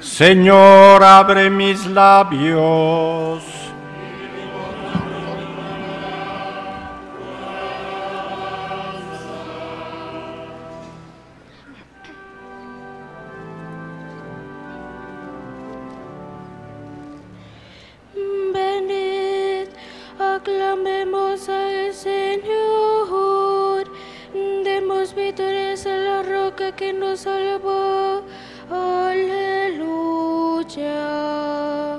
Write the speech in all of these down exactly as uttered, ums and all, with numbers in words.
Señor, abre mis labios. Venid, aclamemos al Señor, demos vítores a la roca que nos salvó. Aleluya.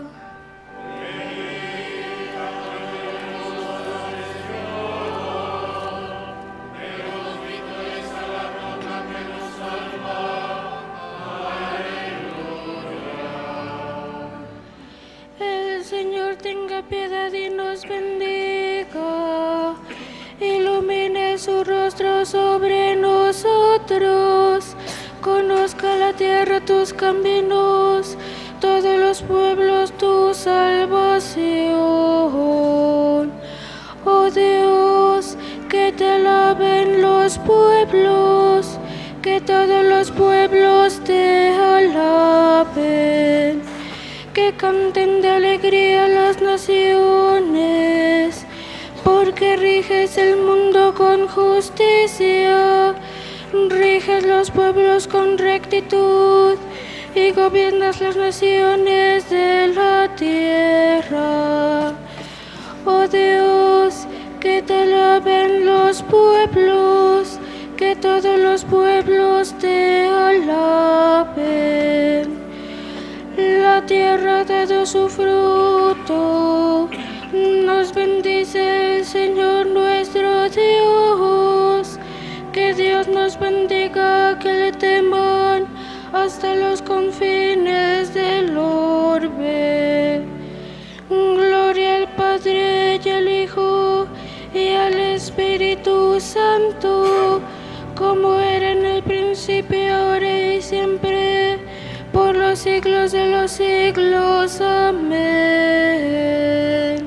El Señor tenga piedad y nos bendiga, ilumine su rostro sobre nosotros, conozca la tierra tus caminos, todos los pueblos tu salvación. Oh Dios, que te alaben los pueblos, que todos los pueblos te alaben. Que canten de alegría las naciones, porque riges el mundo con justicia, riges los pueblos con rectitud y gobiernas las naciones de la tierra. Oh Dios, que te alaben los pueblos, que todos los pueblos te alaben. La tierra ha dado su fruto, nos bendice el Señor nuestro Dios. Que Dios nos bendiga, que le teman hasta los confines del orbe. Gloria al Padre y al Hijo y al Espíritu Santo, como era en el principio, ahora y siempre, por los siglos de los siglos. Amén.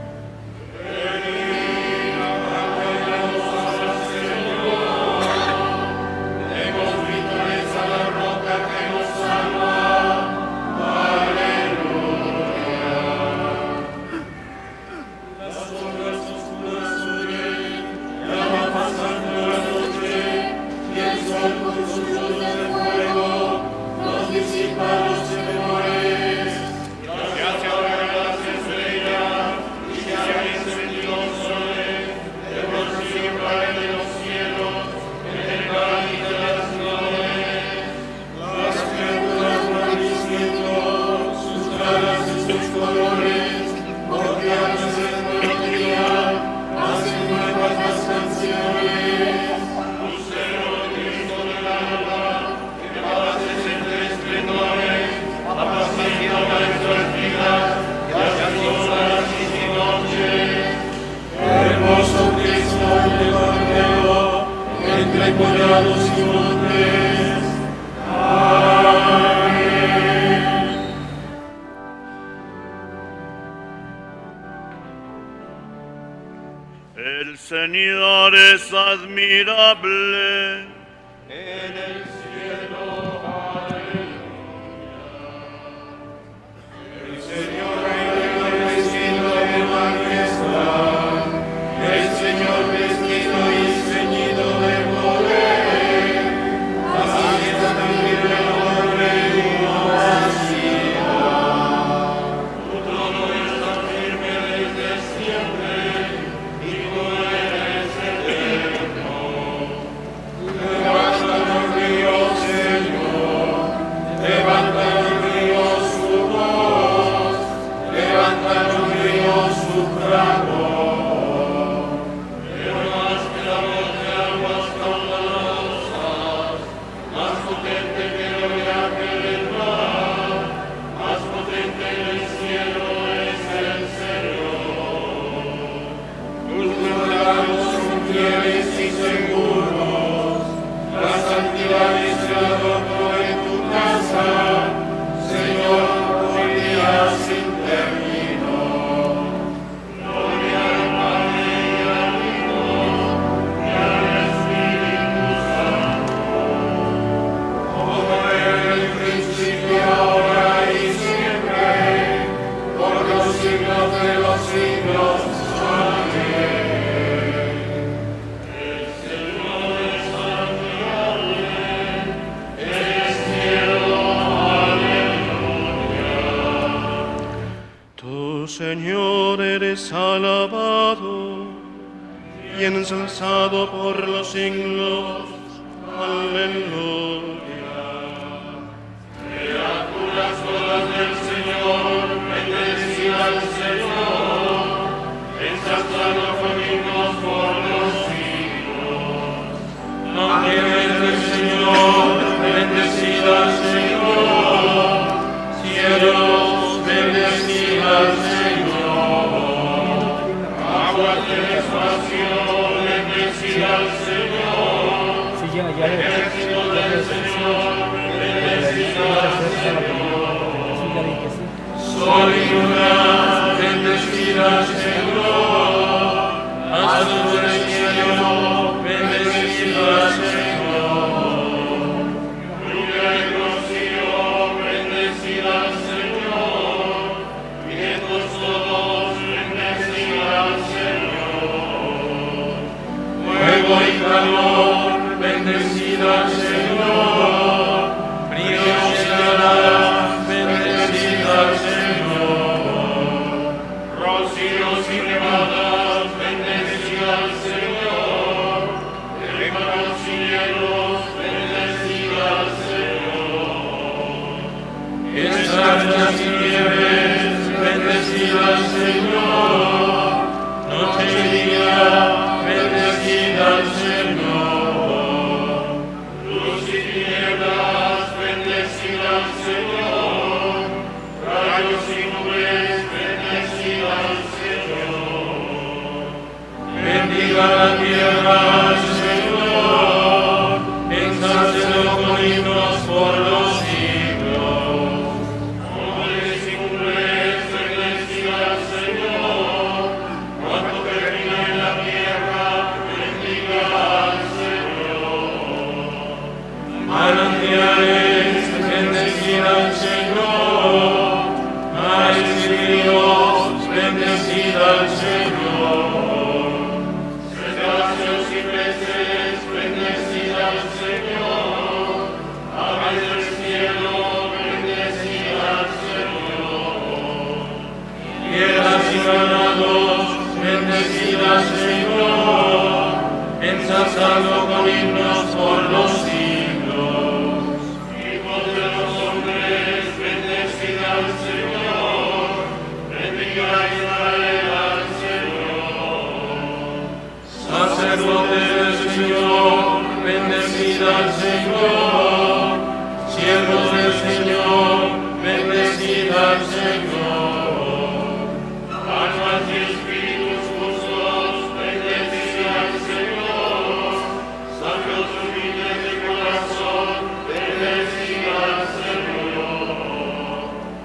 El Señor es admirable. En el cielo, aleluya. El Señor reina vestido de majestad, el Señor vestido y ceñido de poder. Así está también el hombre y no vacía. Tu trono está firme desde siempre, y tú eres eterno. Levanta los ríos, Señor, levanta los ríos su voz, levanta los ríos su fragor. Pero más que la voz de aguas caudalosas, más potente que el oleaje del mar, más potente en el cielo es el Señor. Tus labios son fieles y seguros, la santidad es el adorno de tu casa, Señor, por días sin término. Gloria al Padre y al Hijo y al Espíritu Santo, como eres alabado y ensalzado por los siglos. Aleluya. Criaturas todas del Señor, bendecid al Señor, ensalzadlo con himnos por los siglos. Ángeles del Señor, bendecid al Señor, cielos, bendecid al Señor, aguas del espacio, bendecid al Señor, ejército del Señor, bendecid al Señor, sol y luna, bendecid al Señor, astros del cielo, bendecid al Señor, lluvia y rocío, bendecid al Señor, vientos todos, bendecid al Señor, fuego y calor, bendecid al Señor, frío y helada, bendecid al Señor, rocíos y nevadas, bendecid al Señor, hermanos y hielos, bendecid al Señor, estrellas y nieves, bendecid al Señor, noche y día, bendecid al Señor, luz y tinieblas, bendecid al Señor, rayos y nubes, bendecid al Señor. Bendiga la tierra al Señor, ensálcelo con himnos por los siglos. Hombres y mujeres, bendecid al Señor, cuanto peregrina en la tierra, bendiga al Señor. Manantiales, bendecid al Señor, mares y ríos, bendecid al Señor. Cetáceos y peces, bendecid al Señor, aves del cielo, bendecid al Señor. Fieras y ganados, bendecid al Señor, ensalzadlo con himnos por los siglos. Hijos de los hombres, bendecid al Señor, bendiga a Israel al Señor. Sacerdotes del Señor, bendecid al Señor, siervos del Señor, bendecid al Señor. Almas y espíritus justos, bendecid al Señor, sabios humildes de corazón, bendecid al Señor.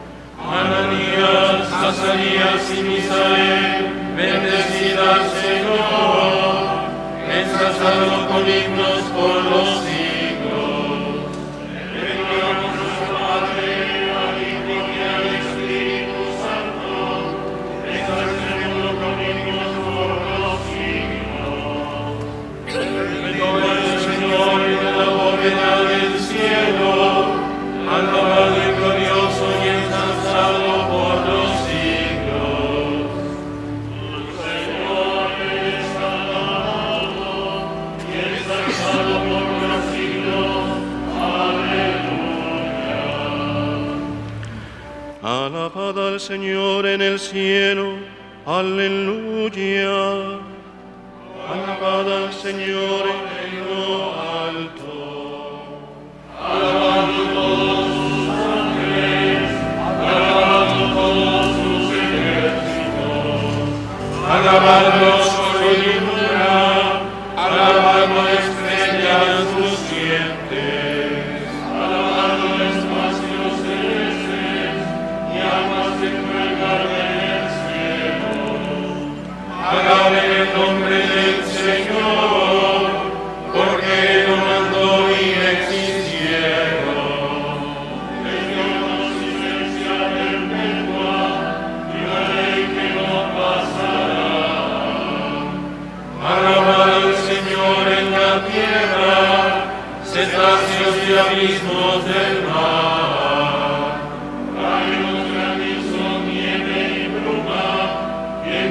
Ananías, Azarías y Misael, bendecid al Señor, ensalzadlo con himnos por los siglos. Bendigamos nuestro Padre, al Hijo y al Espíritu Santo, ensalcémoslo con himnos por los siglos. Bendito el Señor de la bóveda del cielo, alabado y glorioso y ensalzado por los siglos. El Señor es alabado y ensalzado por los siglos. Aleluya. Alabad al Señor en el cielo. Aleluya. Alabad al Señor en lo alto. Alabando todos sus ángeles, alabando todos sus ejércitos, alabando sol y luna, alabando estrellas lucientes, alabando espacios celestes y almas en lugar del cielo. Alaben el nombre del Señor, porque lo mandó y existieron. Desde la consistencia perpetua y la ley que no pasará. Alabad al Señor en la tierra, cetáceos y abismos del mar. Rayos, granizo, nieve y bruma, y el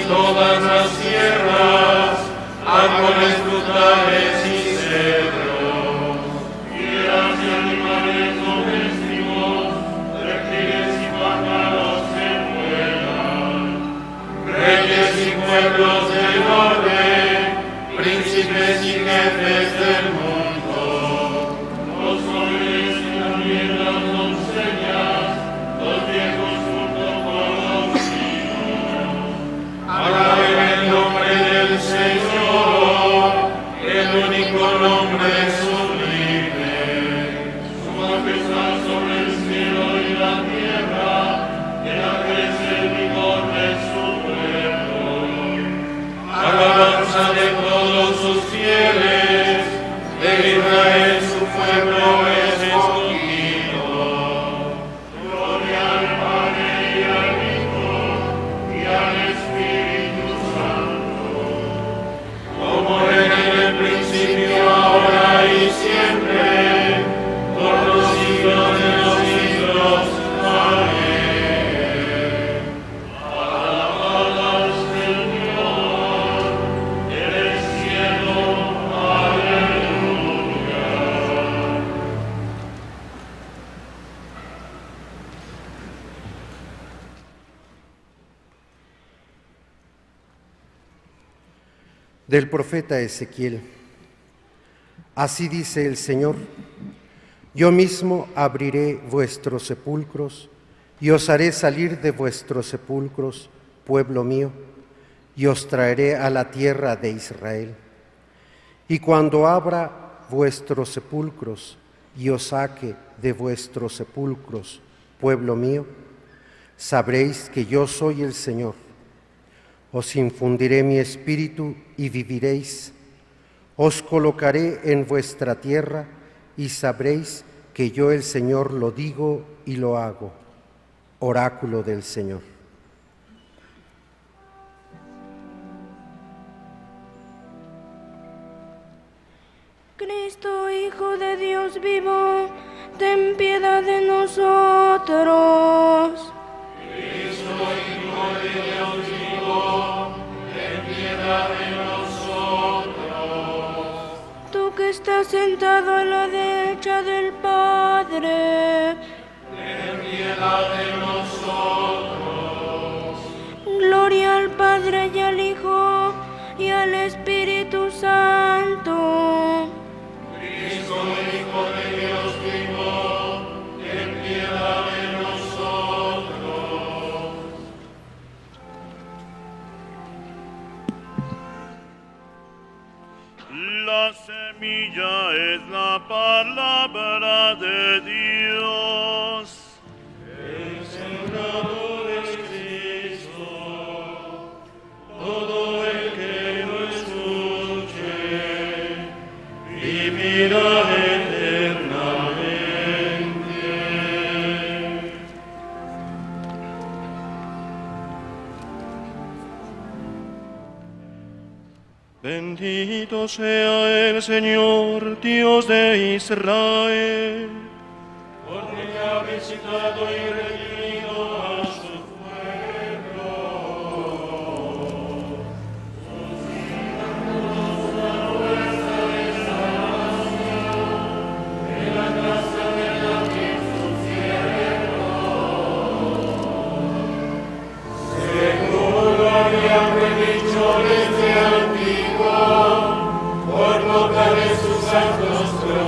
todas las tierras, árboles frutales y cedros, fieras y animales domésticos, reptiles y pájaros que vuelan, reyes y pueblos del orbe, príncipes y jefes del mundo, los jóvenes y también las doncellas, los viejos junto con los niños. Alaben el nombre del Señor, el único nombre sublime. Su majestad sobre el cielo y la tierra, que la crece el vigor de su pueblo. Alabanza de todos sus fieles, de Israel su pueblo es escogido. Gloria al Padre y al Hijo y al Espíritu Santo, como era en el principio, ahora y siempre, por los siglos de los siglos. Amén. Alabad al Señor en el cielo. Aleluya. Del profeta Ezequiel. Así dice el Señor: yo mismo abriré vuestros sepulcros y os haré salir de vuestros sepulcros, pueblo mío, y os traeré a la tierra de Israel. Y cuando abra vuestros sepulcros y os saque de vuestros sepulcros, pueblo mío, sabréis que yo soy el Señor. Os infundiré mi espíritu y viviréis. Os colocaré en vuestra tierra y sabréis que yo el Señor lo digo y lo hago. Oráculo del Señor. Cristo, Hijo de Dios vivo, ten piedad de nosotros. Cristo, Hijo de Dios vivo, ten piedad de nosotros. Tú que estás sentado a la derecha del Padre, Ten piedad de nosotros. gloria al Padre y al Hijo y al Espíritu Santo. Cristo, Hijo de Dios vivo, ten piedad de nosotros. La semilla es la palabra de Dios. El sembrador es Cristo. Todo el que lo escuche vivirá eternamente. Bendito sea el Señor, Dios de Israel, porque ha visitado y redimido a su pueblo. Según lo había predicho desde antiguo, por boca de sus santos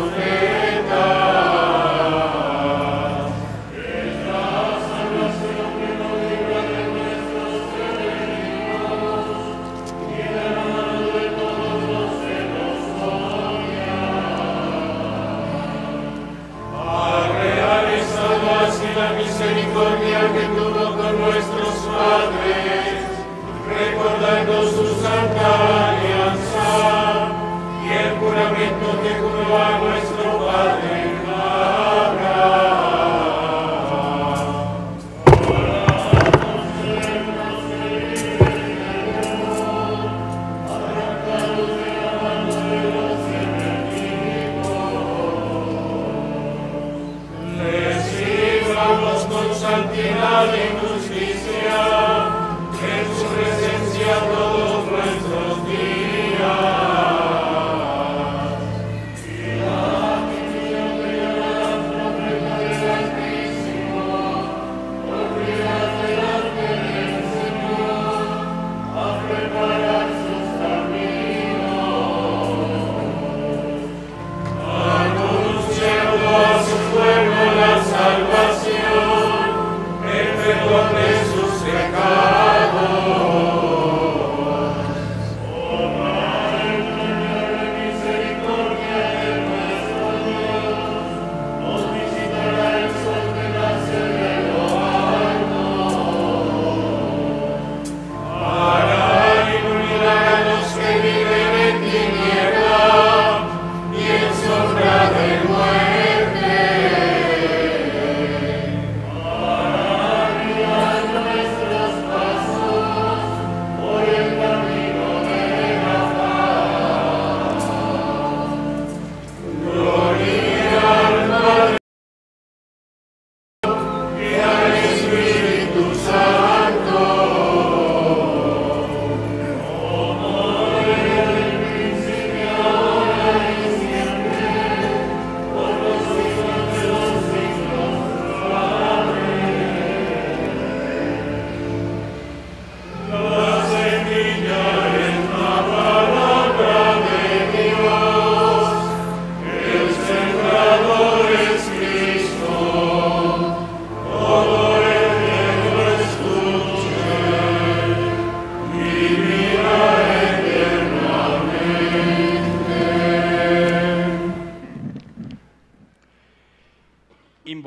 profetas. Es la salvación que nos libra de nuestros enemigos y de la mano de todos los que nos odian. Para realizar así la misericordia que tuvo con nuestros padres, recordando su santa alianza y el juramento que juró a nuestros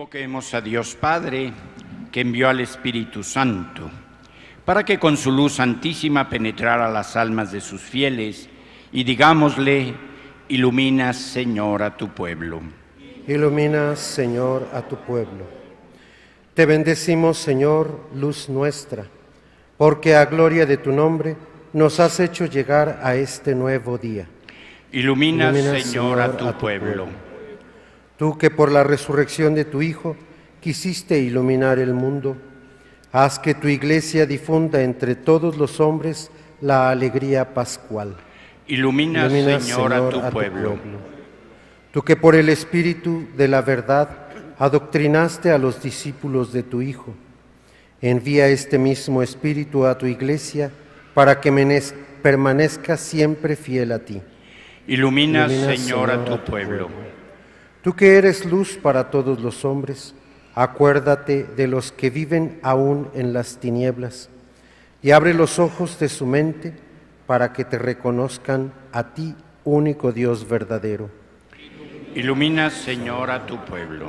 Invoquemos a Dios Padre, que envió al Espíritu Santo, para que con su luz santísima penetrara las almas de sus fieles, y digámosle: ilumina, Señor, a tu pueblo. Ilumina, Señor, a tu pueblo. Te bendecimos, Señor, luz nuestra, porque a gloria de tu nombre nos has hecho llegar a este nuevo día. Ilumina, Ilumina, Señor, Señor, a tu a tu pueblo. pueblo. Tú que por la resurrección de tu Hijo quisiste iluminar el mundo, haz que tu Iglesia difunda entre todos los hombres la alegría pascual. Ilumina, Ilumina, Señor, a tu pueblo. Tú que por el Espíritu de la verdad adoctrinaste a los discípulos de tu Hijo, envía este mismo Espíritu a tu Iglesia para que menez- permanezca siempre fiel a ti. Ilumina, Ilumina, Señor, a tu pueblo. Tú que eres luz para todos los hombres, acuérdate de los que viven aún en las tinieblas y abre los ojos de su mente para que te reconozcan a ti, único Dios verdadero. Ilumina, Señor, a tu pueblo.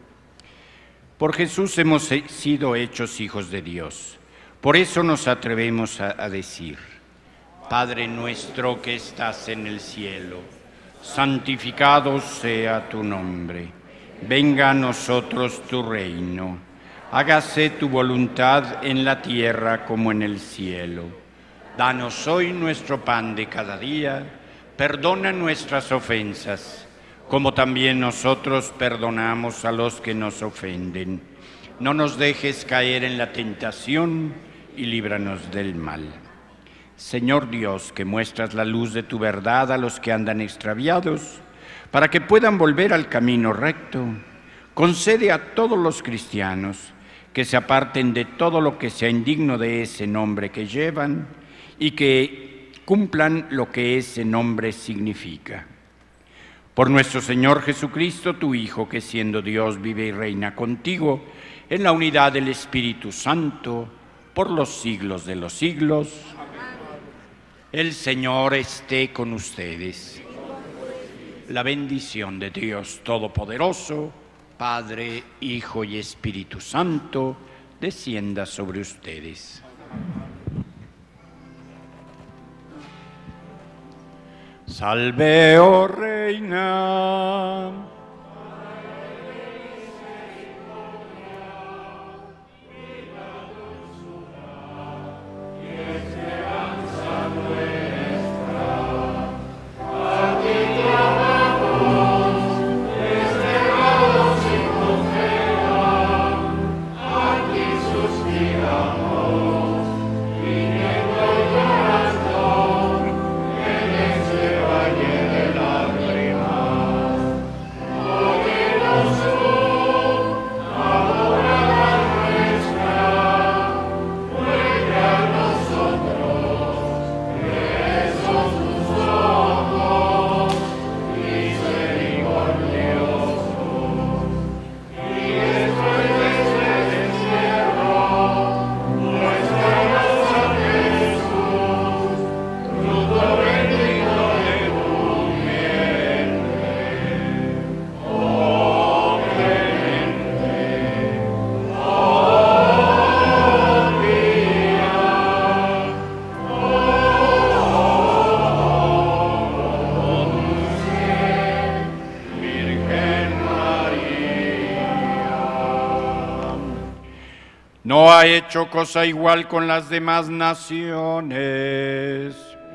Por Jesús hemos sido hechos hijos de Dios. Por eso nos atrevemos a, a decir: Padre nuestro que estás en el cielo, santificado sea tu nombre. Venga a nosotros tu reino. Hágase tu voluntad en la tierra como en el cielo. Danos hoy nuestro pan de cada día. Perdona nuestras ofensas, como también nosotros perdonamos a los que nos ofenden. No nos dejes caer en la tentación y líbranos del mal. Señor Dios, que muestras la luz de tu verdad a los que andan extraviados, para que puedan volver al camino recto, concede a todos los cristianos que se aparten de todo lo que sea indigno de ese nombre que llevan y que cumplan lo que ese nombre significa. Por nuestro Señor Jesucristo, tu Hijo, que siendo Dios vive y reina contigo en la unidad del Espíritu Santo, por los siglos de los siglos. El Señor esté con ustedes. La bendición de Dios Todopoderoso, Padre, Hijo y Espíritu Santo, descienda sobre ustedes. Salve, oh Reina. No ha hecho cosa igual con las demás naciones.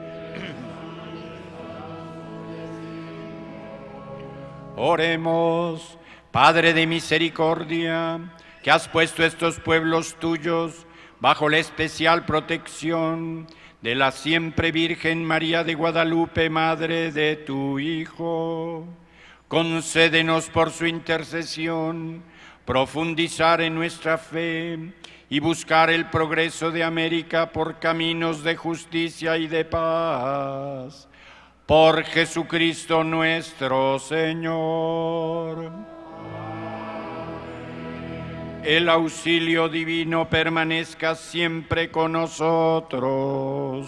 Oremos. Padre de misericordia, que has puesto estos pueblos tuyos bajo la especial protección de la siempre Virgen María de Guadalupe, Madre de tu Hijo, concédenos por su intercesión profundizar en nuestra fe y buscar el progreso de América por caminos de justicia y de paz. Por Jesucristo nuestro Señor. El auxilio divino permanezca siempre con nosotros.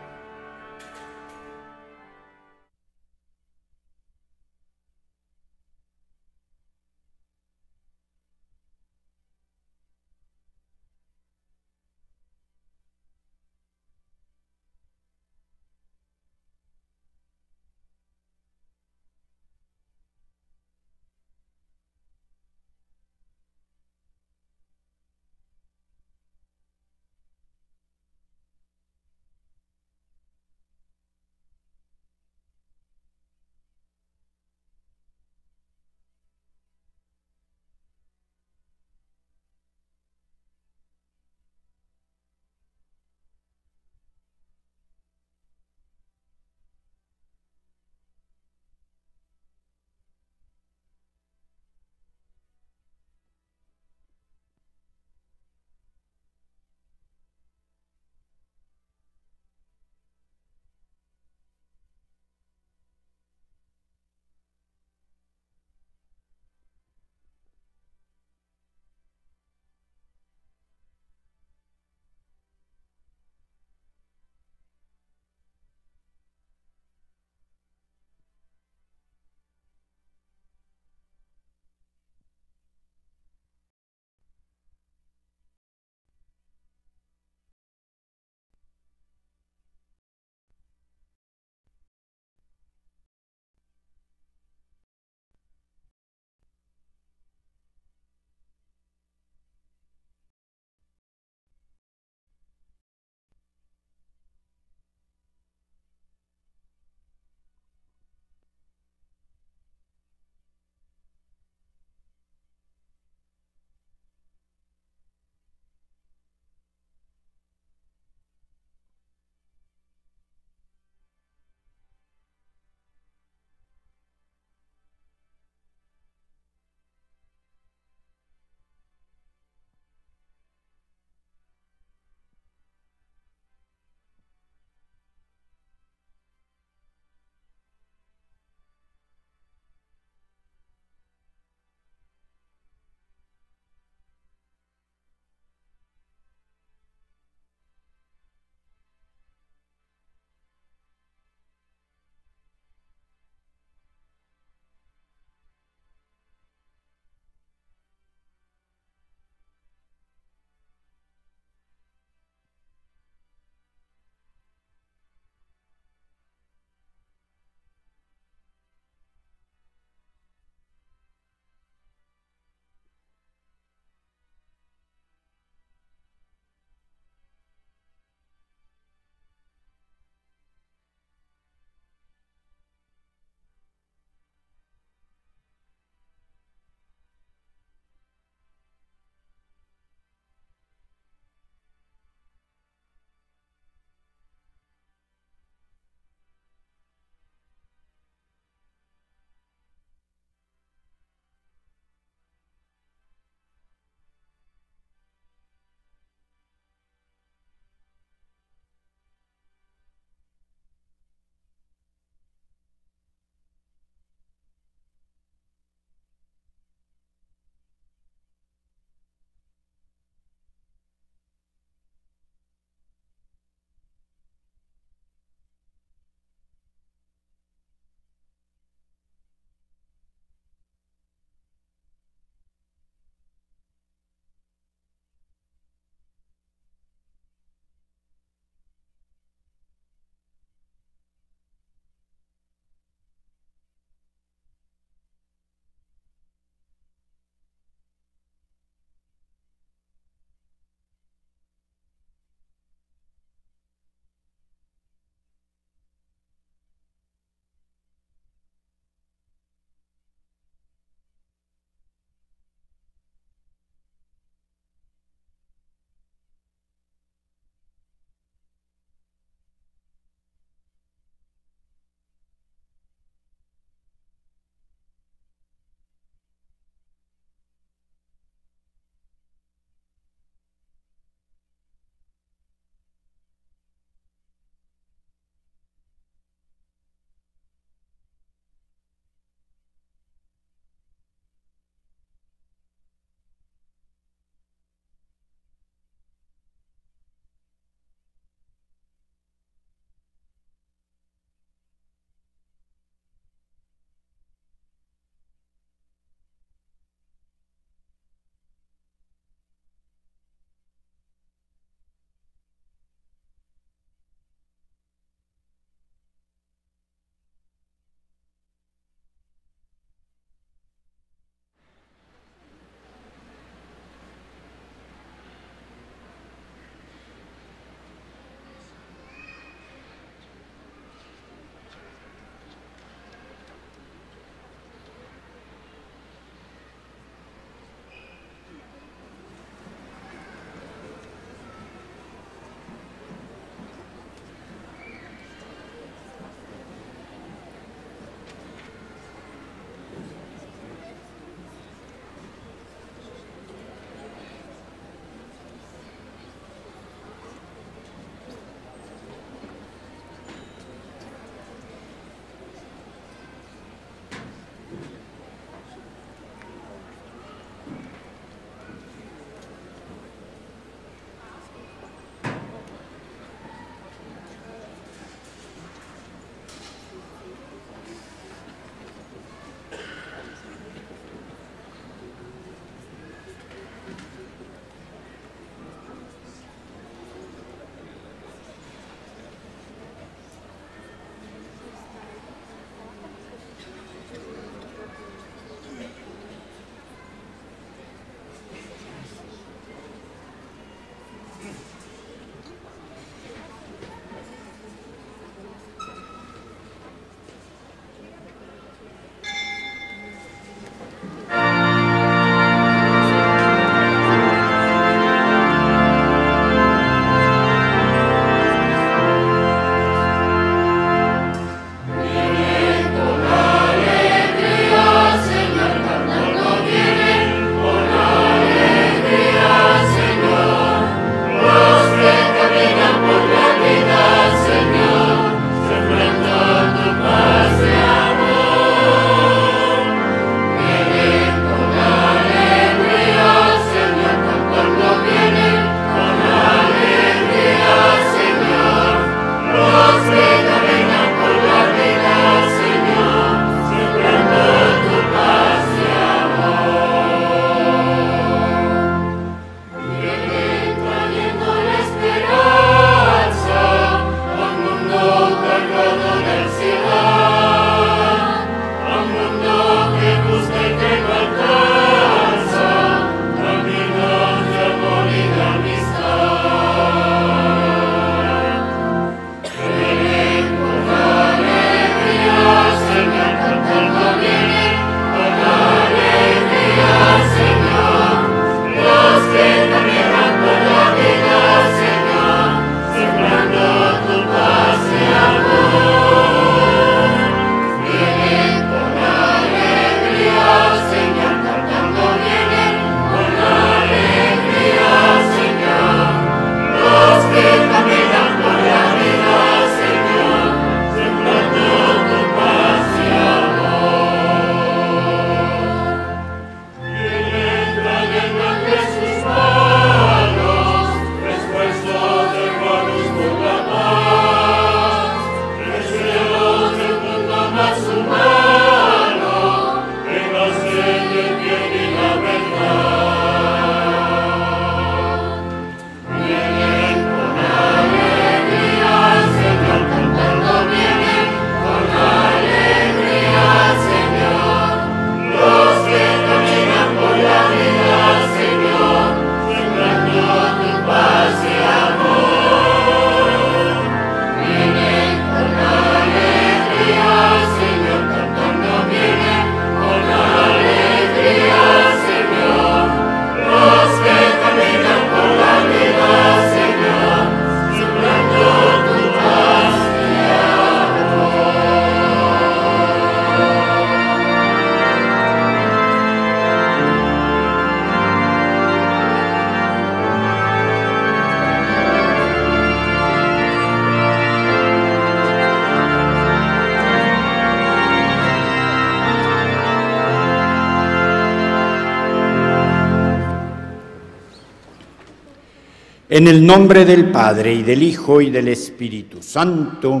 En el nombre del Padre, y del Hijo, y del Espíritu Santo,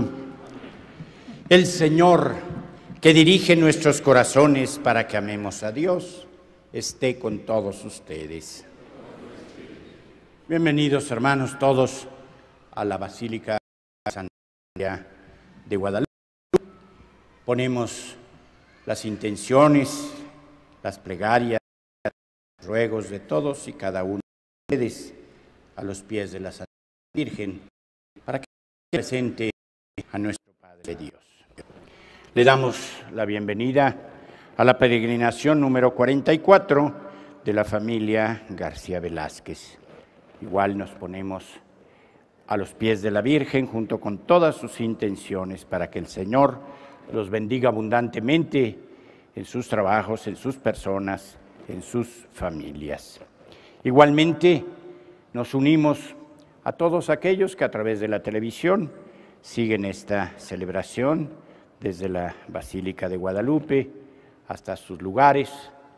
el Señor, que dirige nuestros corazones para que amemos a Dios, esté con todos ustedes. Bienvenidos, hermanos, todos a la Basílica de Santa María de Guadalupe. Ponemos las intenciones, las plegarias, los ruegos de todos y cada uno de ustedes a los pies de la Santa Virgen, para que presente a nuestro Padre Dios. Le damos la bienvenida a la peregrinación número cuarenta y cuatro de la familia García Velázquez. Igual nos ponemos a los pies de la Virgen junto con todas sus intenciones para que el Señor los bendiga abundantemente en sus trabajos, en sus personas, en sus familias. Igualmente, nos unimos a todos aquellos que a través de la televisión siguen esta celebración desde la Basílica de Guadalupe hasta sus lugares,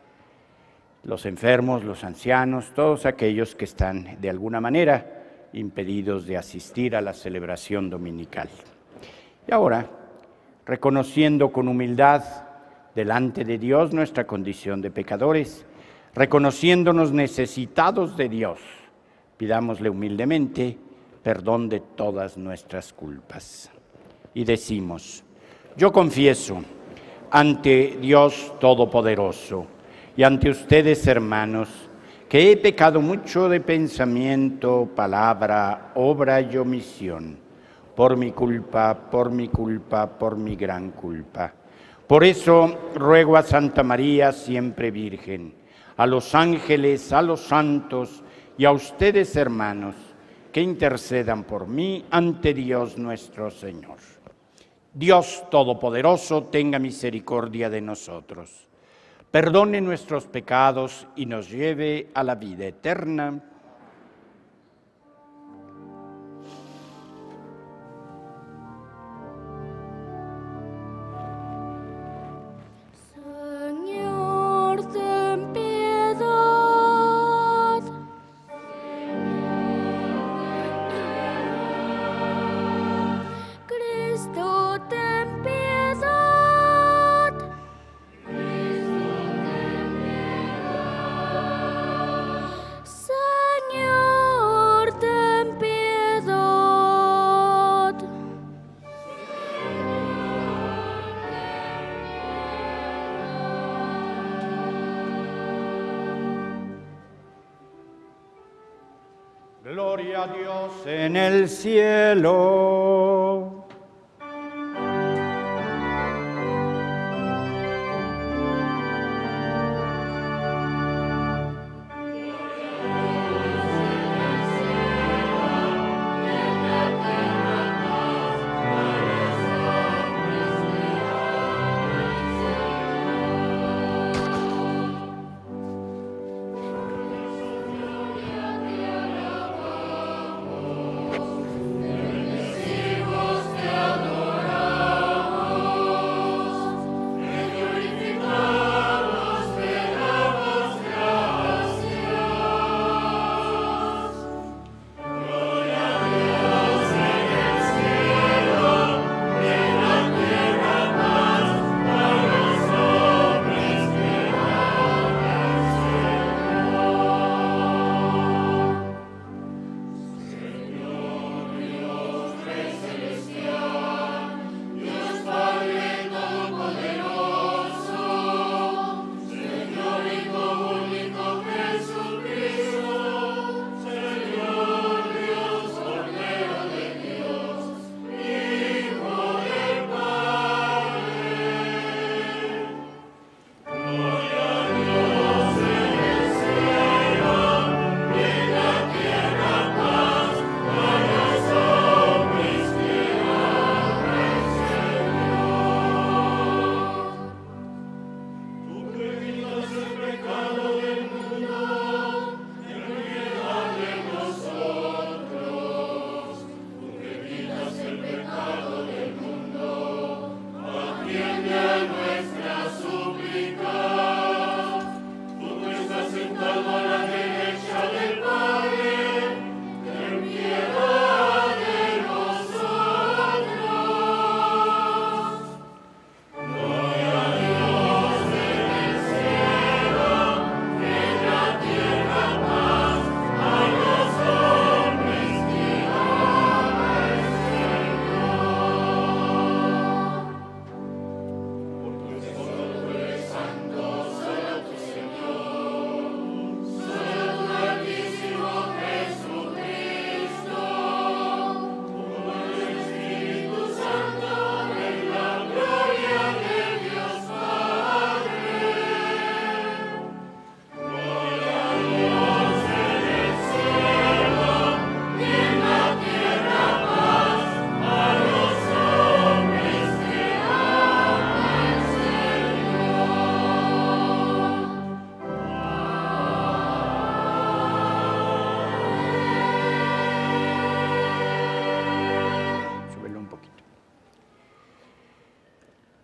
los enfermos, los ancianos, todos aquellos que están de alguna manera impedidos de asistir a la celebración dominical. Y ahora, reconociendo con humildad delante de Dios nuestra condición de pecadores, reconociéndonos necesitados de Dios, pidámosle humildemente perdón de todas nuestras culpas. Y decimos: yo confieso ante Dios Todopoderoso y ante ustedes, hermanos, que he pecado mucho de pensamiento, palabra, obra y omisión, por mi culpa, por mi culpa, por mi gran culpa. Por eso ruego a Santa María, siempre Virgen, a los ángeles, a los santos, y a ustedes, hermanos, que intercedan por mí ante Dios nuestro Señor. Dios Todopoderoso tenga misericordia de nosotros, perdone nuestros pecados y nos lleve a la vida eterna. Gloria a Dios en el cielo. Bendecimos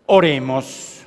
Oremos.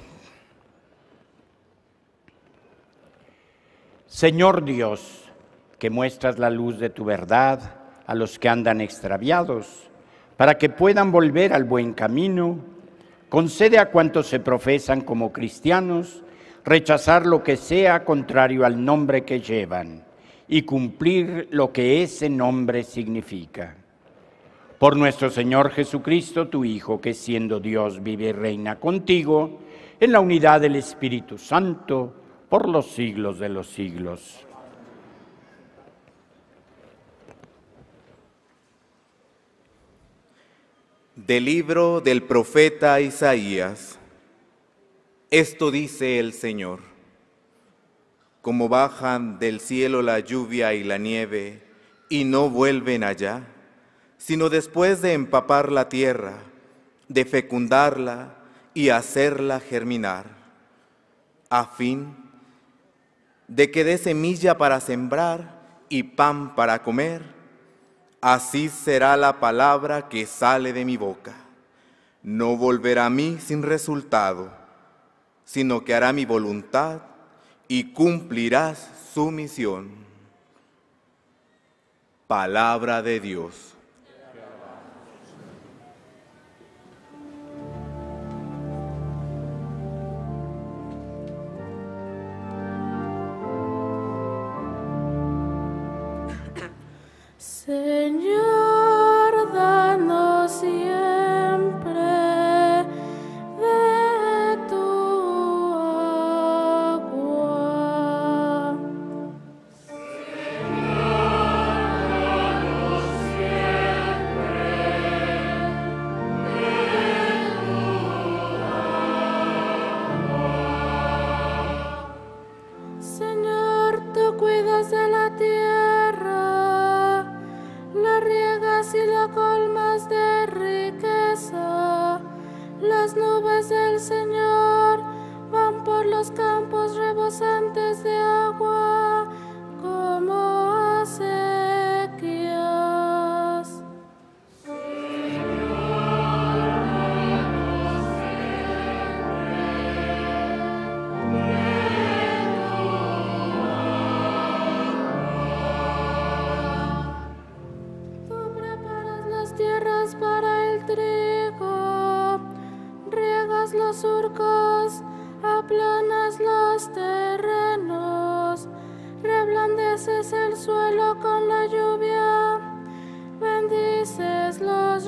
Señor Dios, que muestras la luz de tu verdad a los que andan extraviados, para que puedan volver al buen camino, concede a cuantos se profesan como cristianos rechazar lo que sea contrario al nombre que llevan y cumplir lo que ese nombre significa. Por nuestro Señor Jesucristo, tu Hijo, que siendo Dios vive y reina contigo, en la unidad del Espíritu Santo, por los siglos de los siglos. Del libro del profeta Isaías. Esto dice el Señor: como bajan del cielo la lluvia y la nieve, y no vuelven allá, sino después de empapar la tierra, de fecundarla y hacerla germinar, a fin de que dé semilla para sembrar y pan para comer, así será la palabra que sale de mi boca. No volverá a mí sin resultado, sino que hará mi voluntad y cumplirá su misión. Palabra de Dios. Señor, danos siempre de tu agua. Señor, danos siempre de tu agua. Señor, tú cuidas de la tierra, la riegas y la colmas de riqueza. Las nubes del Señor van por los campos rebosantes de agua como acequias. Tierras para el trigo, riegas los surcos, aplanas los terrenos, reblandeces el suelo con la lluvia, bendices los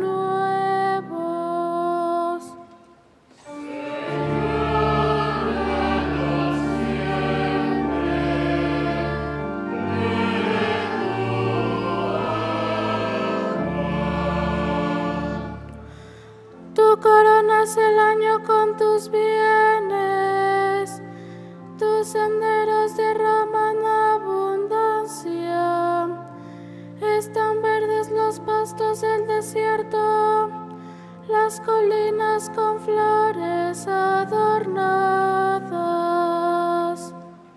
renuevos. Tú coronas el año con tus bienes, tus senderos derraman abundancia. Están verdes los pastos del desierto, las colinas con flores adornadas.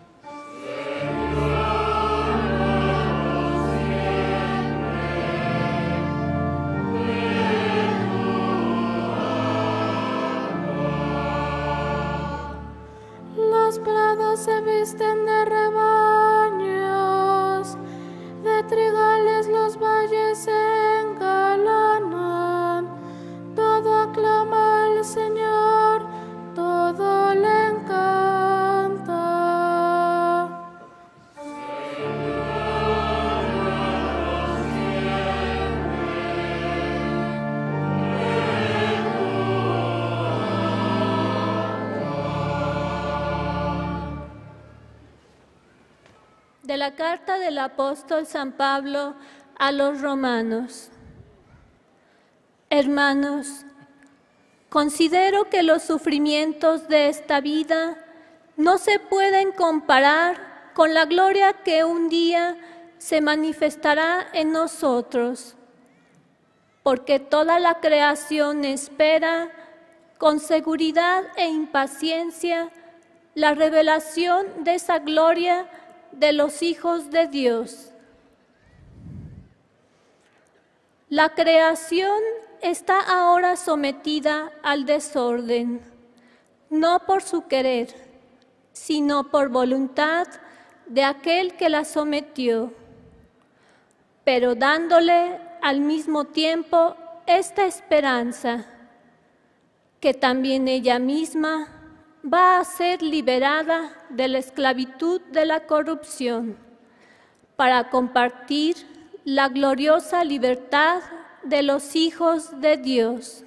Los prados se visten de rebaños, de trigales los valles se engalanan. Todo aclama al Señor, todo le encanta. De la carta del apóstol San Pablo a los romanos. Hermanos, considero que los sufrimientos de esta vida no se pueden comparar con la gloria que un día se manifestará en nosotros, porque toda la creación espera con seguridad e impaciencia la revelación de esa gloria de los hijos de Dios. La creación está ahora sometida al desorden, no por su querer, sino por voluntad de aquel que la sometió, pero dándole al mismo tiempo esta esperanza, que también ella misma va a ser liberada de la esclavitud de la corrupción, para compartir la gloriosa libertad de los hijos de Dios.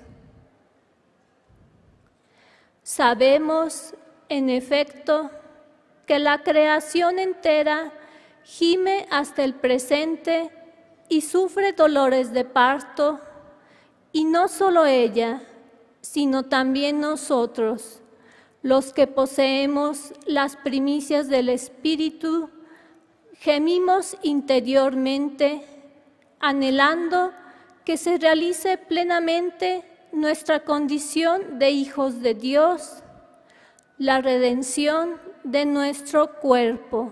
Sabemos, en efecto, que la creación entera gime hasta el presente y sufre dolores de parto, y no solo ella, sino también nosotros, los que poseemos las primicias del Espíritu, gemimos interiormente, anhelando que se realice plenamente nuestra condición de hijos de Dios, la redención de nuestro cuerpo.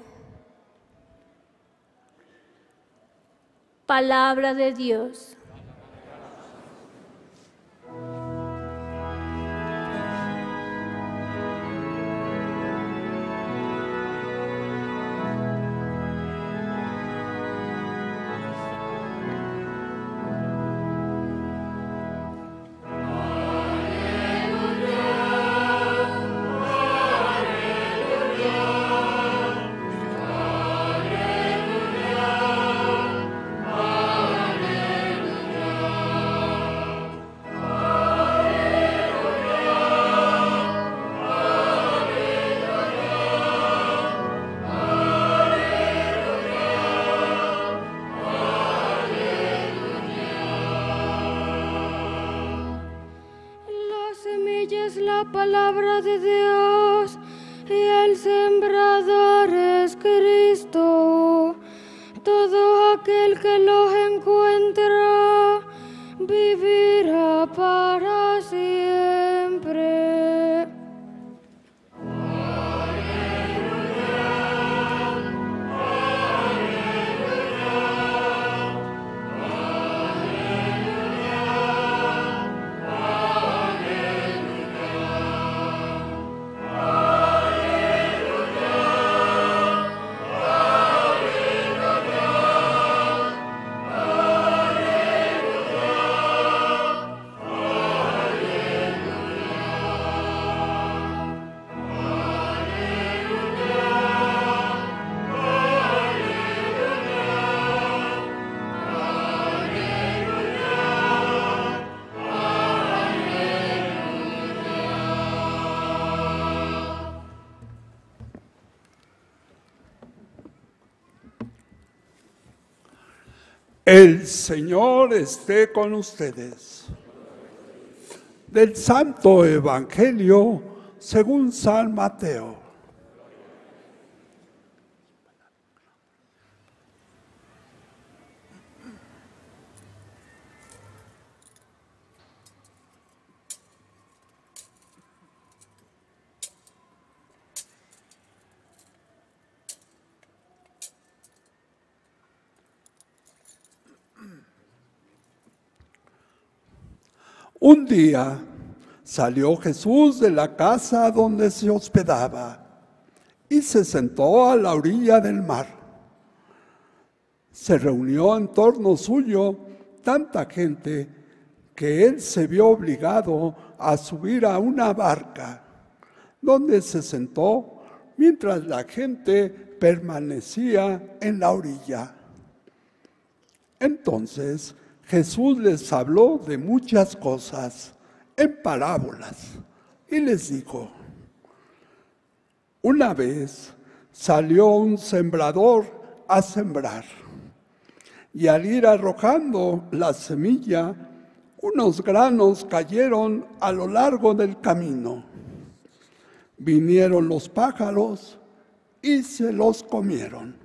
Palabra de Dios. Palabra de Dios y el sembrador es Cristo. Todo aquel que los encuentra vivirá para siempre. El Señor esté con ustedes. Del Santo Evangelio según San Mateo. Un día salió Jesús de la casa donde se hospedaba y se sentó a la orilla del mar. Se reunió en torno suyo tanta gente que él se vio obligado a subir a una barca, donde se sentó mientras la gente permanecía en la orilla. Entonces Jesús les habló de muchas cosas en parábolas y les dijo: una vez salió un sembrador a sembrar, y al ir arrojando la semilla, unos granos cayeron a lo largo del camino. Vinieron los pájaros y se los comieron.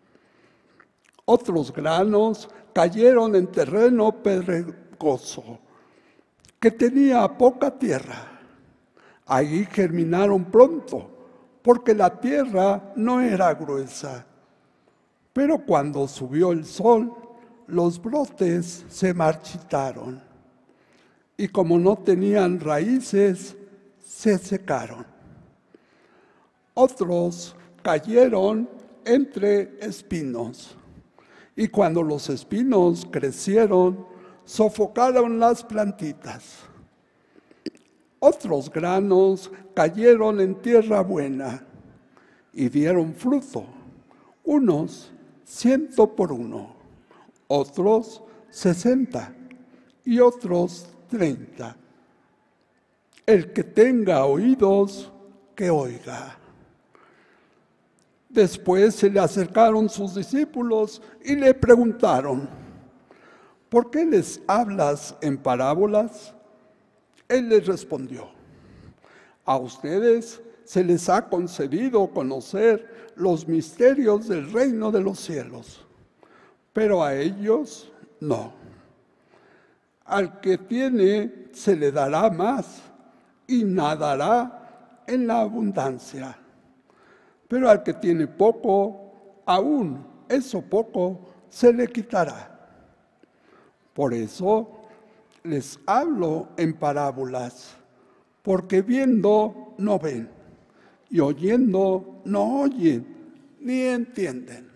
Otros granos cayeron en terreno pedregoso, que tenía poca tierra. Allí germinaron pronto, porque la tierra no era gruesa. Pero cuando subió el sol, los brotes se marchitaron. y como no tenían raíces, se secaron. Otros cayeron entre espinos, y cuando los espinos crecieron, sofocaron las plantitas. Otros granos cayeron en tierra buena y dieron fruto, unos ciento por uno, otros sesenta y otros treinta. El que tenga oídos, que oiga. Después se le acercaron sus discípulos y le preguntaron: ¿por qué les hablas en parábolas? Él les respondió: a ustedes se les ha concedido conocer los misterios del reino de los cielos, pero a ellos no. Al que tiene se le dará más y nadará en la abundancia. Pero al que tiene poco, aún eso poco se le quitará. Por eso les hablo en parábolas, porque viendo no ven, y oyendo no oyen, ni entienden.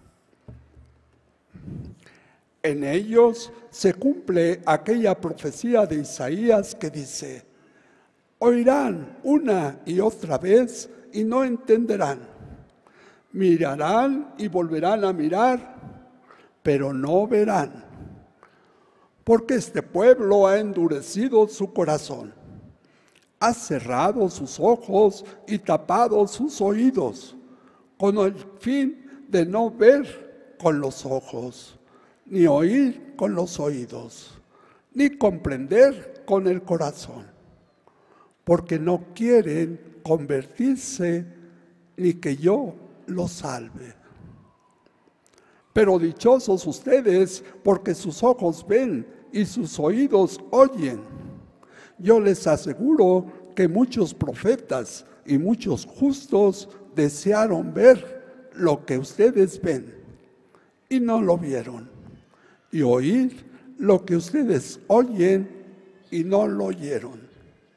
En ellos se cumple aquella profecía de Isaías que dice: oirán una y otra vez y no entenderán. Mirarán y volverán a mirar, pero no verán. Porque este pueblo ha endurecido su corazón, ha cerrado sus ojos y tapado sus oídos, con el fin de no ver con los ojos, ni oír con los oídos, ni comprender con el corazón, porque no quieren convertirse ni que yo los salve. Pero dichosos ustedes, porque sus ojos ven y sus oídos oyen. Yo les aseguro que muchos profetas y muchos justos desearon ver lo que ustedes ven y no lo vieron, y oír lo que ustedes oyen y no lo oyeron.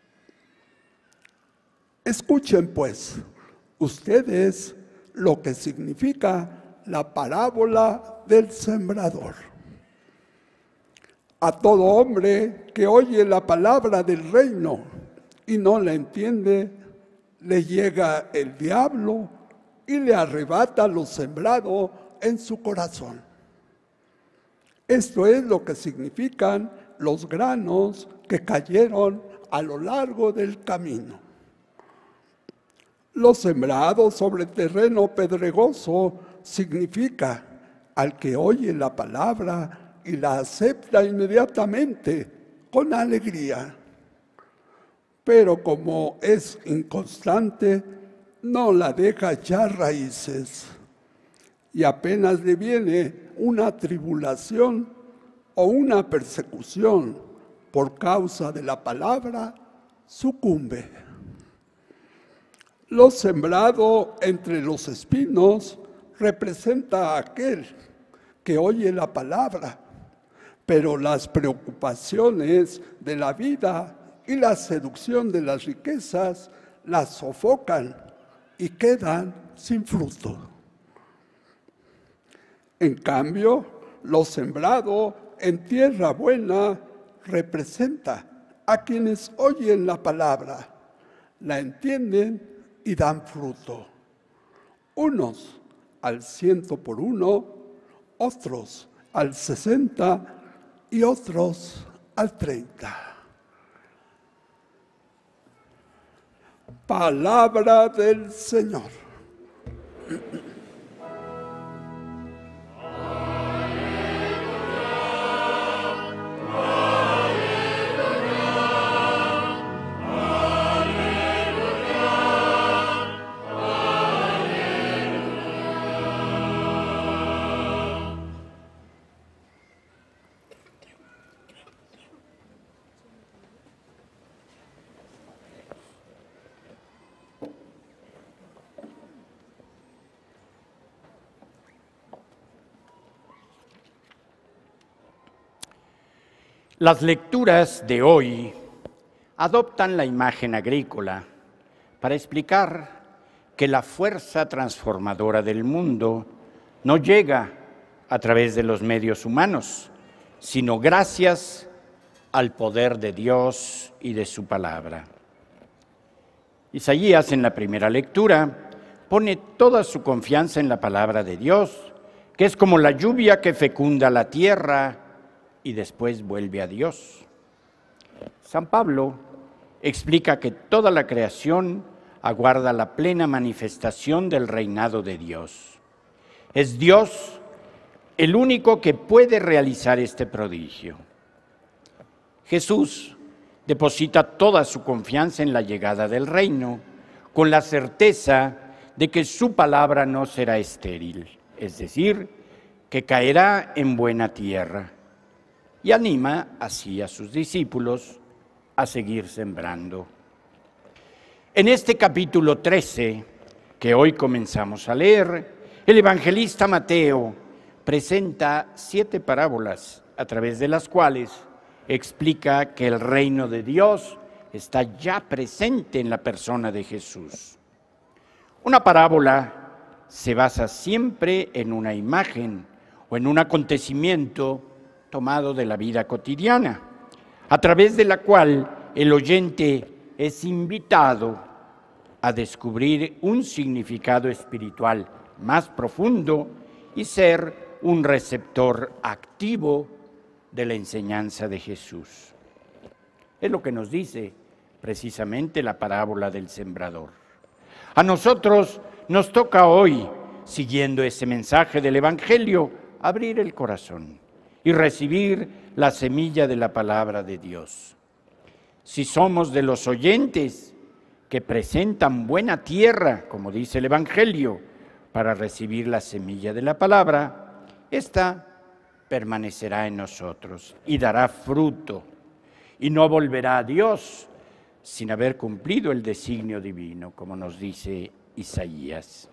Escuchen pues ustedes lo que significa la parábola del sembrador. A todo hombre que oye la palabra del reino y no la entiende, le llega el diablo y le arrebata lo sembrado en su corazón. Esto es lo que significan los granos que cayeron a lo largo del camino. Los sembrados sobre terreno pedregoso significa al que oye la palabra y la acepta inmediatamente con alegría. Pero como es inconstante, no la deja echar raíces, y apenas le viene una tribulación o una persecución por causa de la palabra, sucumbe. Lo sembrado entre los espinos representa a aquel que oye la palabra, pero las preocupaciones de la vida y la seducción de las riquezas las sofocan y quedan sin fruto. En cambio, lo sembrado en tierra buena representa a quienes oyen la palabra, la entienden y dan fruto. Unos al ciento por uno, otros al sesenta y otros al treinta. Palabra del Señor. Las lecturas de hoy adoptan la imagen agrícola para explicar que la fuerza transformadora del mundo no llega a través de los medios humanos, sino gracias al poder de Dios y de su palabra. Isaías, en la primera lectura, pone toda su confianza en la palabra de Dios, que es como la lluvia que fecunda la tierra y después vuelve a Dios. San Pablo explica que toda la creación aguarda la plena manifestación del reinado de Dios. Es Dios el único que puede realizar este prodigio. Jesús deposita toda su confianza en la llegada del reino, con la certeza de que su palabra no será estéril, es decir, que caerá en buena tierra, y anima así a sus discípulos a seguir sembrando. En este capítulo trece, que hoy comenzamos a leer, el evangelista Mateo presenta siete parábolas a través de las cuales explica que el reino de Dios está ya presente en la persona de Jesús. Una parábola se basa siempre en una imagen o en un acontecimiento tomado de la vida cotidiana, a través de la cual el oyente es invitado a descubrir un significado espiritual más profundo y ser un receptor activo de la enseñanza de Jesús. Es lo que nos dice precisamente la parábola del sembrador. A nosotros nos toca hoy, siguiendo ese mensaje del Evangelio, abrir el corazón y recibir la semilla de la palabra de Dios. Si somos de los oyentes que presentan buena tierra, como dice el Evangelio, para recibir la semilla de la palabra, esta permanecerá en nosotros y dará fruto, y no volverá a Dios sin haber cumplido el designio divino, como nos dice Isaías.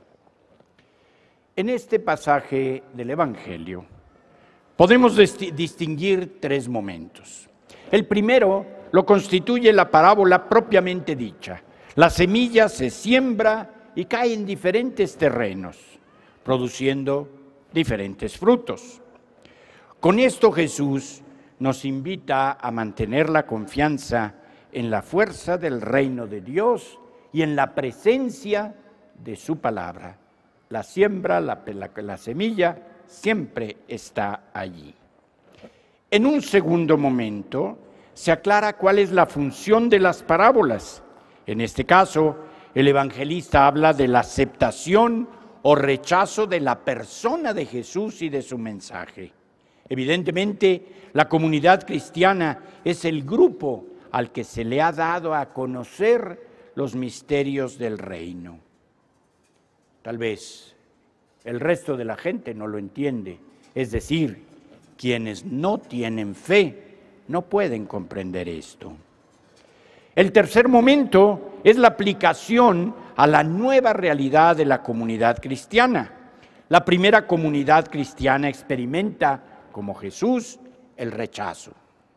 En este pasaje del Evangelio podemos distinguir tres momentos. El primero lo constituye la parábola propiamente dicha. La semilla se siembra y cae en diferentes terrenos, produciendo diferentes frutos. Con esto Jesús nos invita a mantener la confianza en la fuerza del reino de Dios y en la presencia de su palabra. La siembra, la, la, la semilla, siempre está allí. En un segundo momento se aclara cuál es la función de las parábolas. En este caso, el evangelista habla de la aceptación o rechazo de la persona de Jesús y de su mensaje. Evidentemente, la comunidad cristiana es el grupo al que se le ha dado a conocer los misterios del reino. Tal vez el resto de la gente no lo entiende, es decir, quienes no tienen fe no pueden comprender esto. El tercer momento es la aplicación a la nueva realidad de la comunidad cristiana. La primera comunidad cristiana experimenta, como Jesús, el rechazo.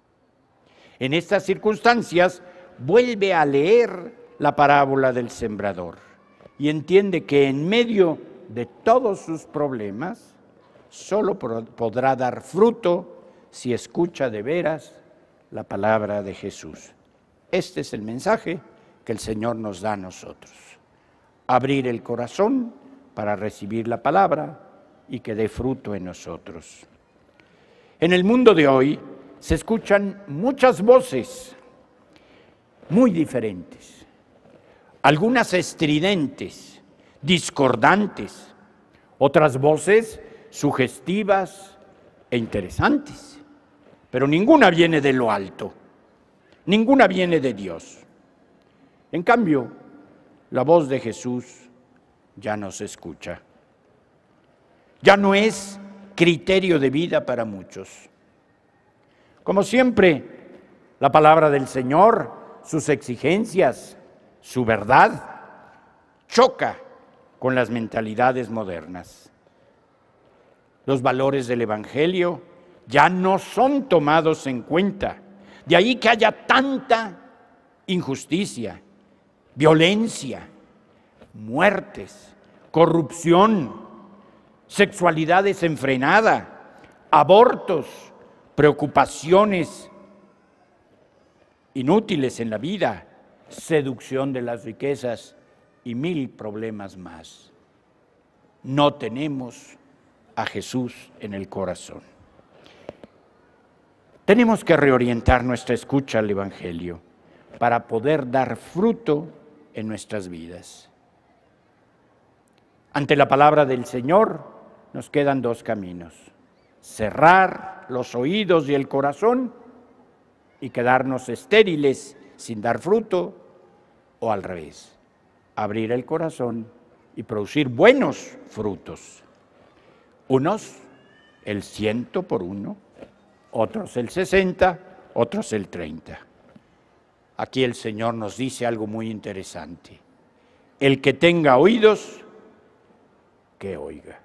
En estas circunstancias, vuelve a leer la parábola del sembrador y entiende que en medio de todos sus problemas, solo podrá dar fruto si escucha de veras la palabra de Jesús. Este es el mensaje que el Señor nos da a nosotros. Abrir el corazón para recibir la palabra y que dé fruto en nosotros. En el mundo de hoy se escuchan muchas voces muy diferentes, algunas estridentes, discordantes, otras voces sugestivas e interesantes, pero ninguna viene de lo alto, ninguna viene de Dios. En cambio, la voz de Jesús ya no se escucha, ya no es criterio de vida para muchos. Como siempre, la palabra del Señor, sus exigencias, su verdad, choca con las mentalidades modernas. Los valores del Evangelio ya no son tomados en cuenta. De ahí que haya tanta injusticia, violencia, muertes, corrupción, sexualidad desenfrenada, abortos, preocupaciones inútiles en la vida, seducción de las riquezas y mil problemas más. No tenemos a Jesús en el corazón. Tenemos que reorientar nuestra escucha al Evangelio para poder dar fruto en nuestras vidas. Ante la palabra del Señor nos quedan dos caminos: cerrar los oídos y el corazón y quedarnos estériles sin dar fruto, o al revés, abrir el corazón y producir buenos frutos. Unos el ciento por uno, otros el sesenta, otros el treinta. Aquí el Señor nos dice algo muy interesante: el que tenga oídos, que oiga.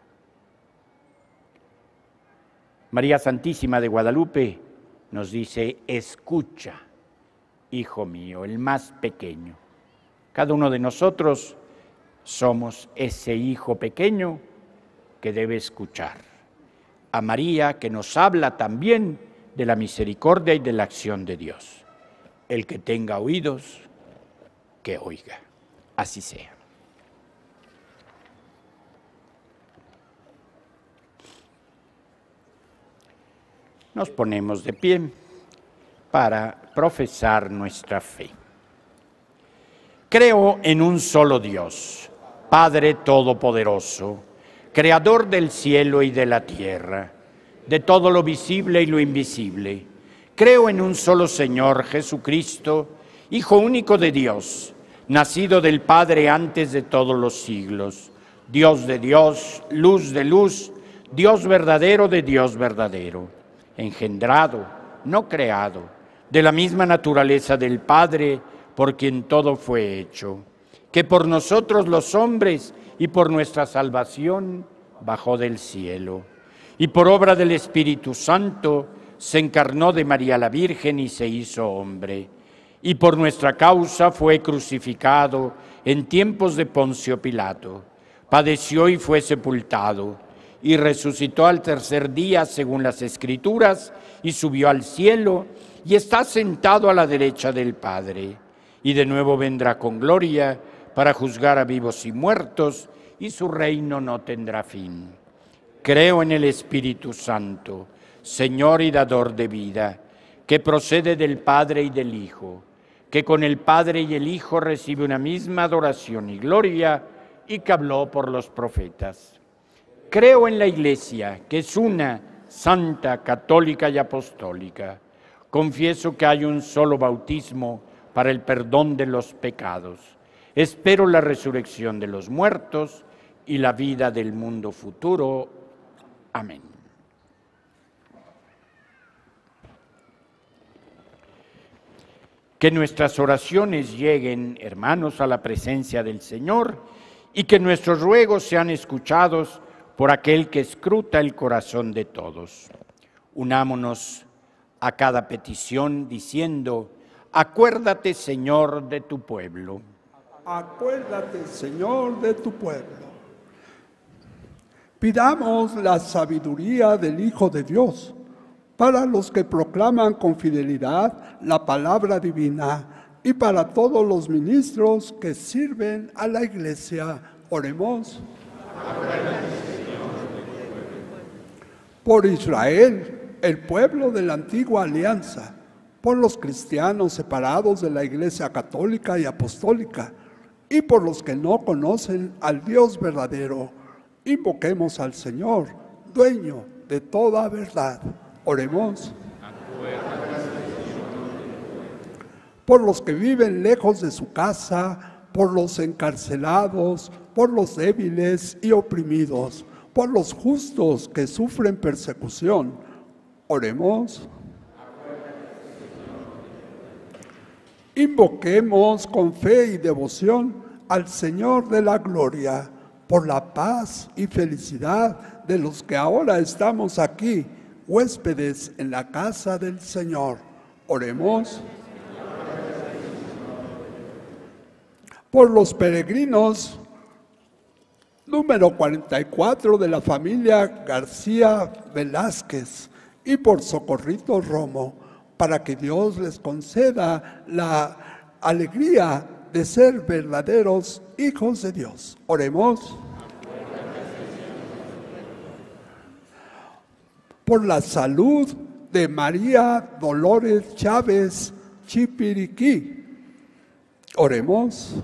María Santísima de Guadalupe nos dice: escucha, hijo mío, el más pequeño. Cada uno de nosotros somos ese hijo pequeño que debe escuchar a María, que nos habla también de la misericordia y de la acción de Dios. El que tenga oídos, que oiga. Así sea. Nos ponemos de pie para profesar nuestra fe. Creo en un solo Dios, Padre Todopoderoso, Creador del cielo y de la tierra, de todo lo visible y lo invisible. Creo en un solo Señor, Jesucristo, Hijo único de Dios, nacido del Padre antes de todos los siglos, Dios de Dios, luz de luz, Dios verdadero de Dios verdadero, engendrado, no creado, de la misma naturaleza del Padre, por quien todo fue hecho, que por nosotros los hombres y por nuestra salvación bajó del cielo, y por obra del Espíritu Santo se encarnó de María la Virgen y se hizo hombre, y por nuestra causa fue crucificado en tiempos de Poncio Pilato, padeció y fue sepultado, y resucitó al tercer día según las Escrituras, y subió al cielo, y está sentado a la derecha del Padre, y de nuevo vendrá con gloria para juzgar a vivos y muertos, y su reino no tendrá fin. Creo en el Espíritu Santo, Señor y dador de vida, que procede del Padre y del Hijo, que con el Padre y el Hijo recibe una misma adoración y gloria, y que habló por los profetas. Creo en la Iglesia, que es una, santa, católica y apostólica. Confieso que hay un solo bautismo para el perdón de los pecados. Espero la resurrección de los muertos y la vida del mundo futuro. Amén. Que nuestras oraciones lleguen, hermanos, a la presencia del Señor, y que nuestros ruegos sean escuchados por aquel que escruta el corazón de todos. Unámonos a cada petición diciendo: acuérdate, Señor, de tu pueblo. Acuérdate, Señor, de tu pueblo. Pidamos la sabiduría del Hijo de Dios para los que proclaman con fidelidad la palabra divina y para todos los ministros que sirven a la Iglesia. Oremos. Por Israel, el pueblo de la antigua alianza, por los cristianos separados de la Iglesia católica y apostólica, y por los que no conocen al Dios verdadero, invoquemos al Señor, dueño de toda verdad. Oremos. Por los que viven lejos de su casa, por los encarcelados, por los débiles y oprimidos, por los justos que sufren persecución. Oremos. Invoquemos con fe y devoción al Señor de la gloria, por la paz y felicidad de los que ahora estamos aquí, huéspedes en la casa del Señor. Oremos. Por los peregrinos, número cuarenta y cuatro de la familia García Velázquez, y por Socorrito Romo, para que Dios les conceda la alegría de ser verdaderos hijos de Dios. Oremos. Por la salud de María Dolores Chávez Chipiriquí. Oremos.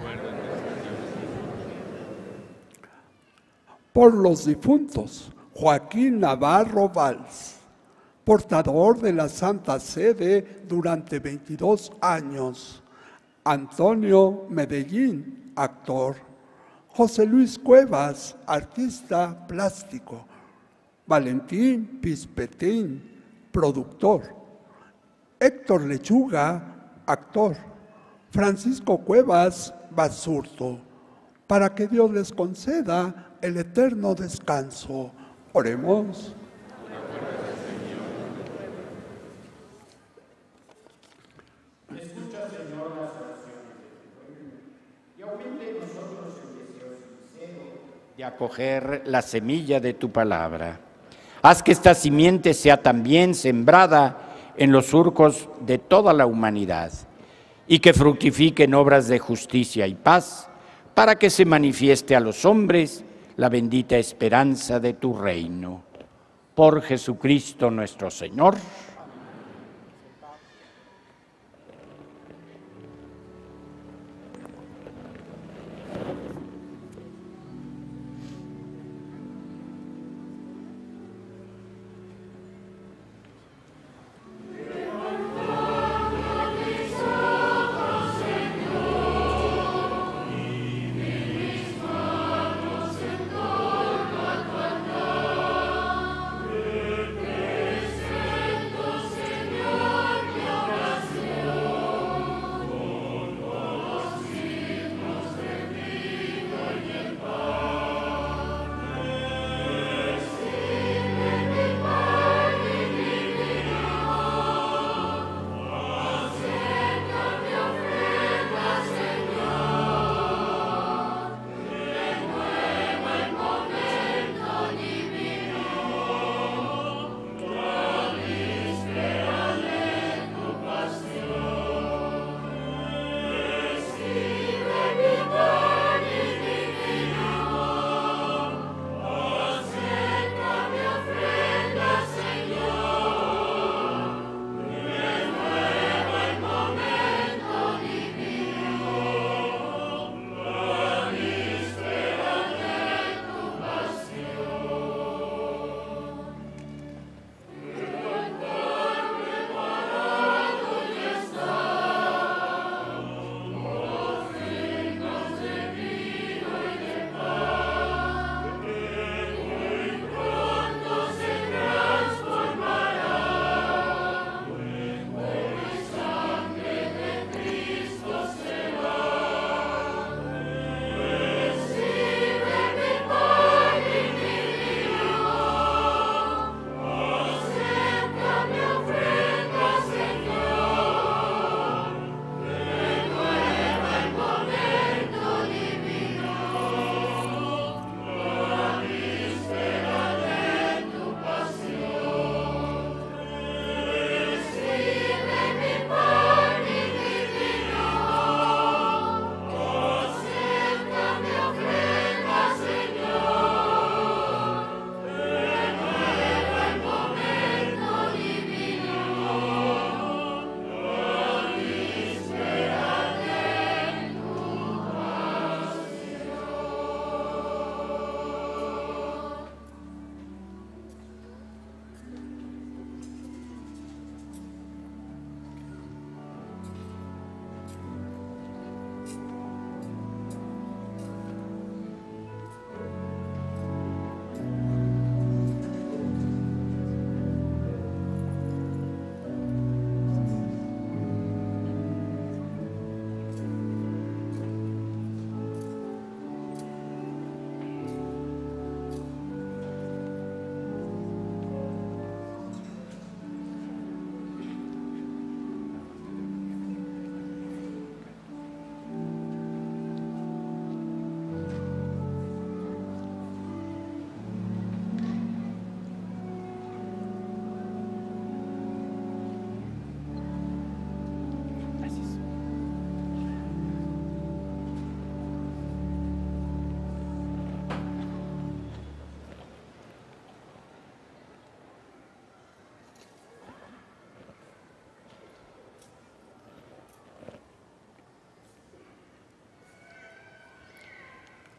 Por los difuntos, Joaquín Navarro Valls, portador de la Santa Sede durante veintidós años. Antonio Medellín, actor. José Luis Cuevas, artista plástico. Valentín Pispetín, productor. Héctor Lechuga, actor. Francisco Cuevas, basurto, para que Dios les conceda el eterno descanso. Oremos. Escucha, Señor, las oraciones de tu pueblo y aumente en nosotros el deseo sincero de acoger la semilla de tu palabra. Haz que esta simiente sea también sembrada en los surcos de toda la humanidad y que fructifique en obras de justicia y paz, para que se manifieste a los hombres la bendita esperanza de tu reino. Por Jesucristo nuestro Señor. Presento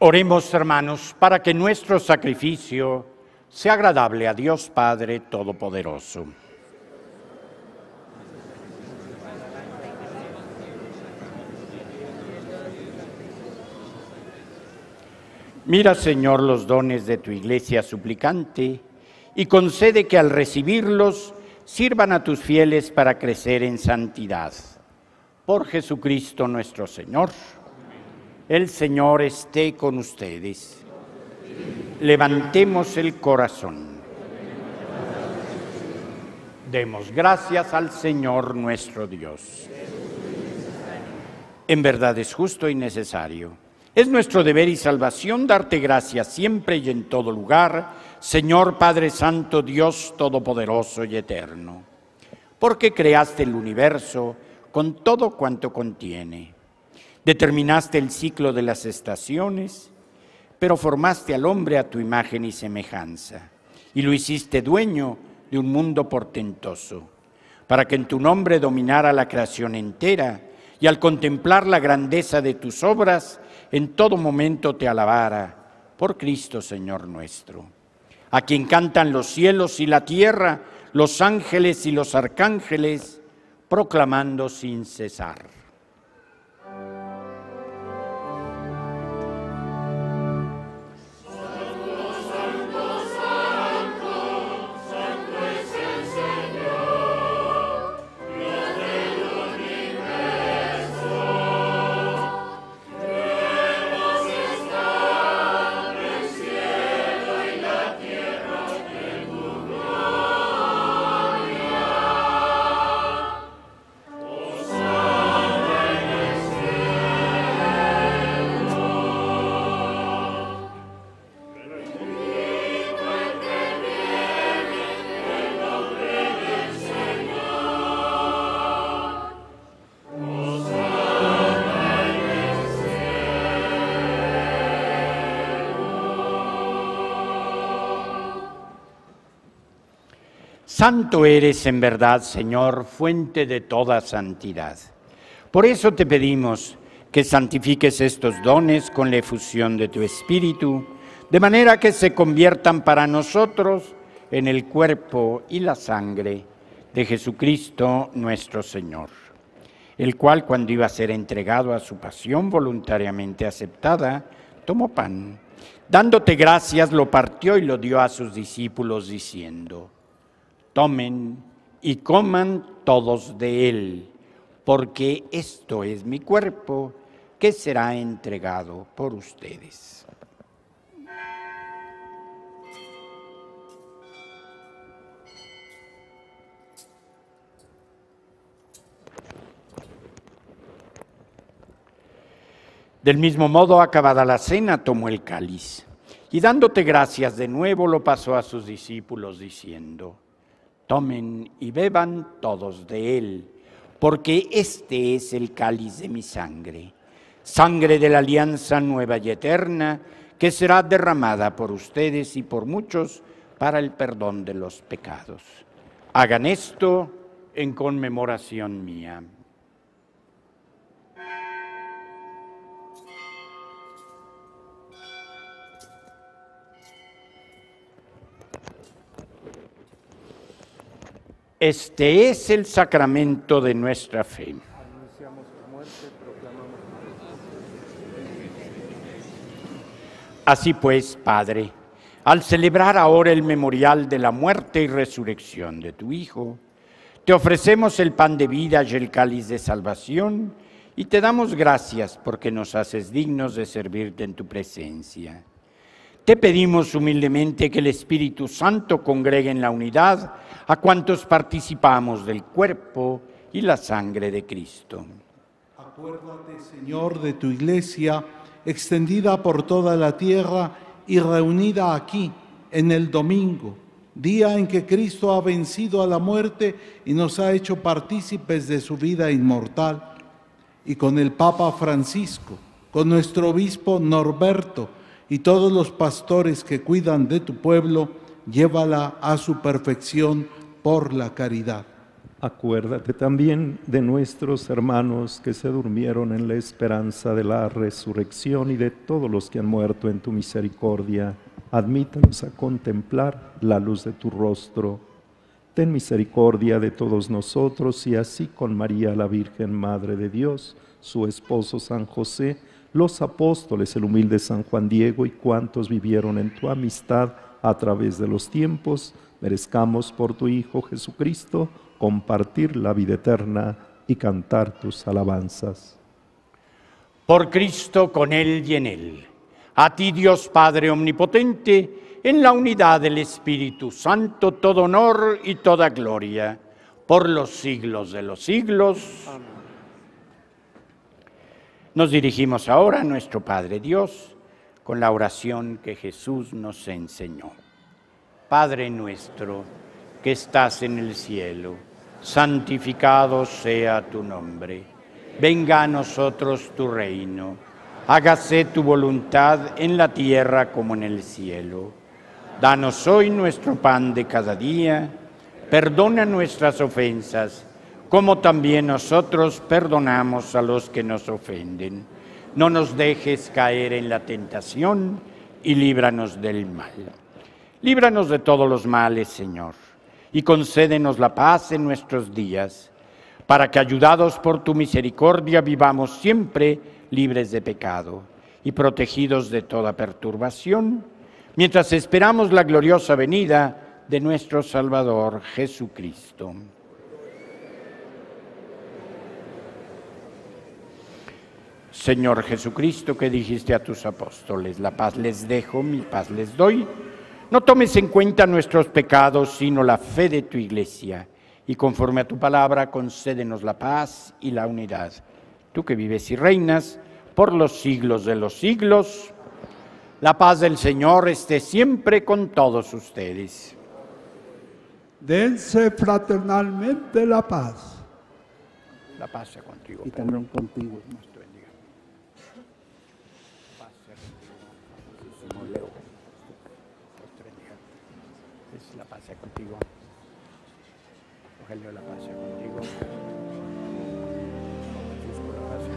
Oremos, hermanos, para que nuestro sacrificio sea agradable a Dios Padre Todopoderoso. Mira, Señor, los dones de tu Iglesia suplicante y concede que al recibirlos sirvan a tus fieles para crecer en santidad. Por Jesucristo nuestro Señor. El Señor esté con ustedes. Levantemos el corazón. Demos gracias al Señor nuestro Dios. En verdad es justo y necesario. Es nuestro deber y salvación darte gracias siempre y en todo lugar, Señor Padre Santo, Dios Todopoderoso y Eterno, porque creaste el universo con todo cuanto contiene. Determinaste el ciclo de las estaciones, pero formaste al hombre a tu imagen y semejanza, y lo hiciste dueño de un mundo portentoso, para que en tu nombre dominara la creación entera, y al contemplar la grandeza de tus obras, en todo momento te alabara, por Cristo Señor nuestro, a quien cantan los cielos y la tierra, los ángeles y los arcángeles, proclamando sin cesar. Santo eres en verdad, Señor, fuente de toda santidad. Por eso te pedimos que santifiques estos dones con la efusión de tu Espíritu, de manera que se conviertan para nosotros en el cuerpo y la sangre de Jesucristo nuestro Señor, el cual, cuando iba a ser entregado a su pasión voluntariamente aceptada, tomó pan. Dándote gracias, lo partió y lo dio a sus discípulos, diciendo: tomen y coman todos de él, porque esto es mi cuerpo, que será entregado por ustedes. Del mismo modo, acabada la cena, tomó el cáliz, y dándote gracias de nuevo, lo pasó a sus discípulos, diciendo: tomen y beban todos de él, porque este es el cáliz de mi sangre, sangre de la alianza nueva y eterna, que será derramada por ustedes y por muchos para el perdón de los pecados. Hagan esto en conmemoración mía. Este es el sacramento de nuestra fe. Así pues, Padre, al celebrar ahora el memorial de la muerte y resurrección de tu Hijo, te ofrecemos el pan de vida y el cáliz de salvación, y te damos gracias porque nos haces dignos de servirte en tu presencia. Te pedimos humildemente que el Espíritu Santo congregue en la unidad a cuantos participamos del cuerpo y la sangre de Cristo. Acuérdate, Señor, de tu Iglesia, extendida por toda la tierra y reunida aquí, en el domingo, día en que Cristo ha vencido a la muerte y nos ha hecho partícipes de su vida inmortal, y con el Papa Francisco, con nuestro obispo Norberto y todos los pastores que cuidan de tu pueblo, llévala a su perfección por la caridad. Acuérdate también de nuestros hermanos que se durmieron en la esperanza de la resurrección y de todos los que han muerto en tu misericordia. Admítanos a contemplar la luz de tu rostro. Ten misericordia de todos nosotros y así con María la Virgen, Madre de Dios, su esposo San José, los apóstoles, el humilde San Juan Diego y cuantos vivieron en tu amistad a través de los tiempos, merezcamos por tu Hijo Jesucristo compartir la vida eterna y cantar tus alabanzas. Por Cristo, con Él y en Él. A ti, Dios Padre Omnipotente, en la unidad del Espíritu Santo, todo honor y toda gloria, por los siglos de los siglos. Amén. Nos dirigimos ahora a nuestro Padre Dios con la oración que Jesús nos enseñó. Padre nuestro, que estás en el cielo, santificado sea tu nombre. Venga a nosotros tu reino. Hágase tu voluntad en la tierra como en el cielo. Danos hoy nuestro pan de cada día. Perdona nuestras ofensas, como también nosotros perdonamos a los que nos ofenden. No nos dejes caer en la tentación y líbranos del mal. Líbranos de todos los males, Señor, y concédenos la paz en nuestros días, para que, ayudados por tu misericordia, vivamos siempre libres de pecado y protegidos de toda perturbación, mientras esperamos la gloriosa venida de nuestro Salvador Jesucristo. Señor Jesucristo, que dijiste a tus apóstoles, la paz les dejo, mi paz les doy. No tomes en cuenta nuestros pecados, sino la fe de tu Iglesia. Y conforme a tu palabra, concédenos la paz y la unidad. Tú que vives y reinas por los siglos de los siglos, la paz del Señor esté siempre con todos ustedes. Dense fraternalmente la paz. La paz sea contigo. Y también contigo. La paz sea contigo. Rogelio, la paz sea contigo. Francisco, la paz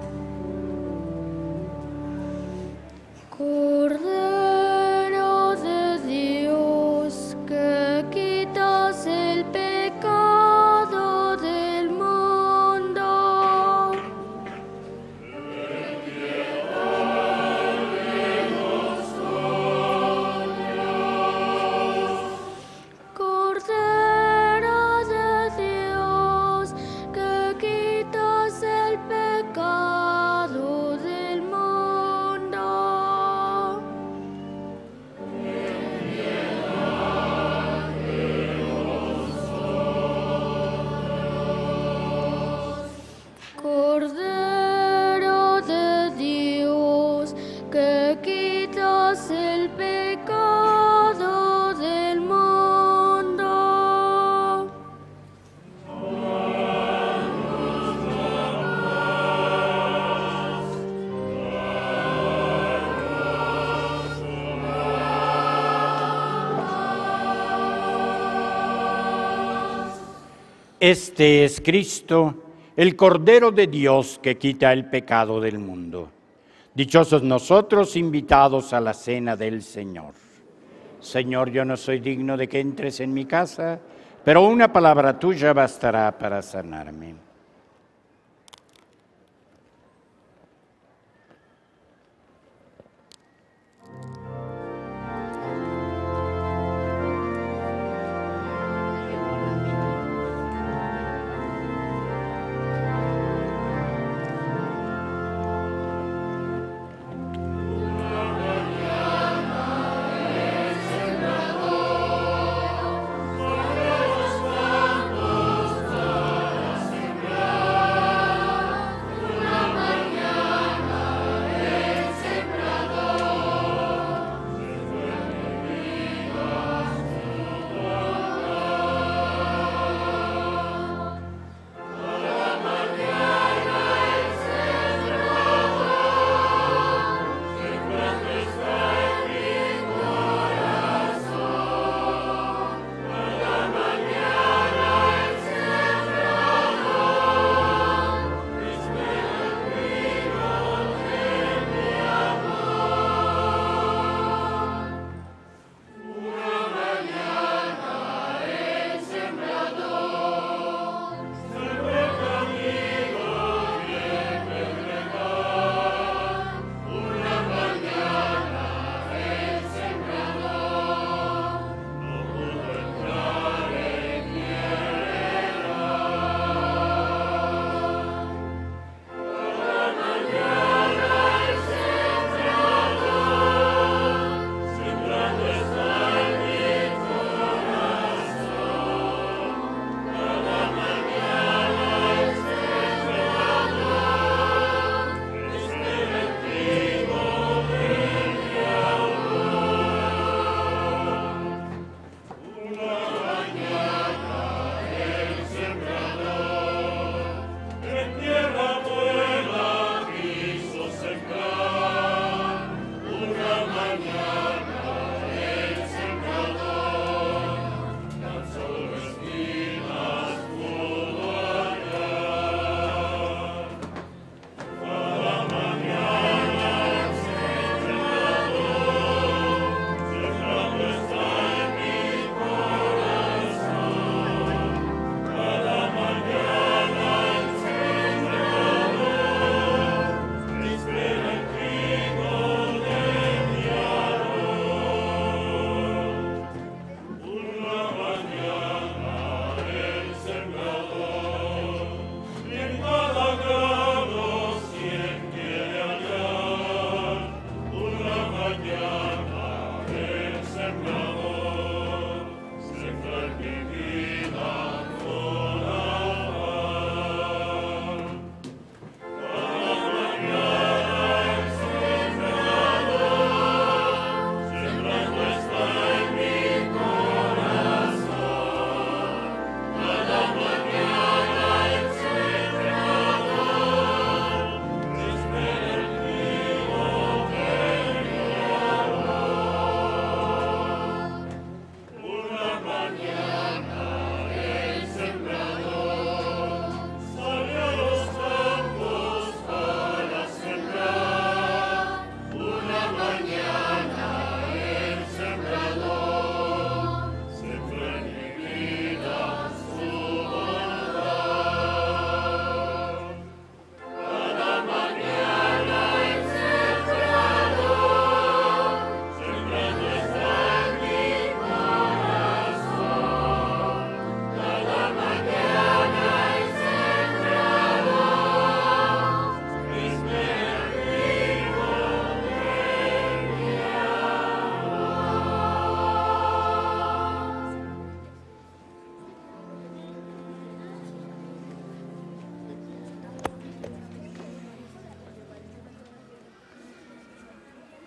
Cordero de Dios, que quitas el pecado del mundo. Cordero de Dios, que quitas el pecado del mundo. Cordero de Dios, que quitas el pecado del mundo. Este es Cristo, el Cordero de Dios que quita el pecado del mundo. Dichosos nosotros invitados a la cena del Señor. Señor, yo no soy digno de que entres en mi casa, pero una palabra tuya bastará para sanarme.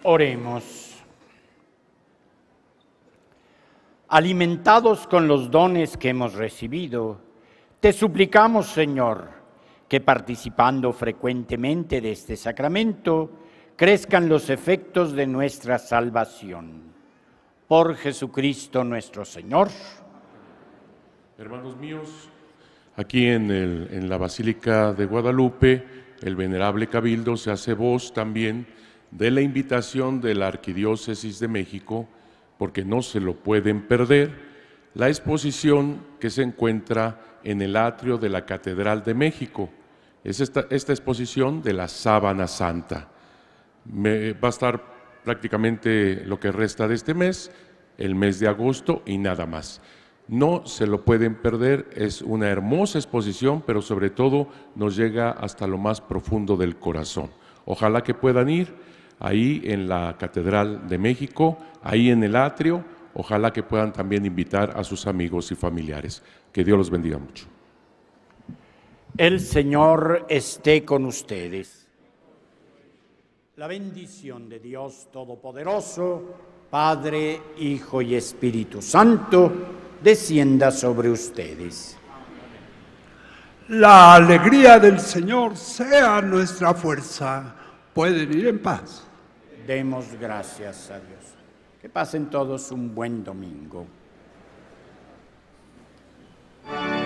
Oremos. Alimentados con los dones que hemos recibido, te suplicamos, Señor, que participando frecuentemente de este sacramento, crezcan los efectos de nuestra salvación. Por Jesucristo nuestro Señor. Hermanos míos, aquí en, el, en la Basílica de Guadalupe, el Venerable Cabildo se hace voz también de la invitación de la Arquidiócesis de México, porque no se lo pueden perder, la exposición que se encuentra en el atrio de la Catedral de México. Es esta, esta exposición de la Sábana Santa. Me, va a estar prácticamente lo que resta de este mes, el mes de agosto y nada más. No se lo pueden perder, es una hermosa exposición, pero sobre todo nos llega hasta lo más profundo del corazón. Ojalá que puedan ir ahí en la Catedral de México, ahí en el atrio, ojalá que puedan también invitar a sus amigos y familiares. Que Dios los bendiga mucho. El Señor esté con ustedes. La bendición de Dios Todopoderoso, Padre, Hijo y Espíritu Santo, descienda sobre ustedes. La alegría del Señor sea nuestra fuerza. Pueden ir en paz. Demos gracias a Dios. Que pasen todos un buen domingo.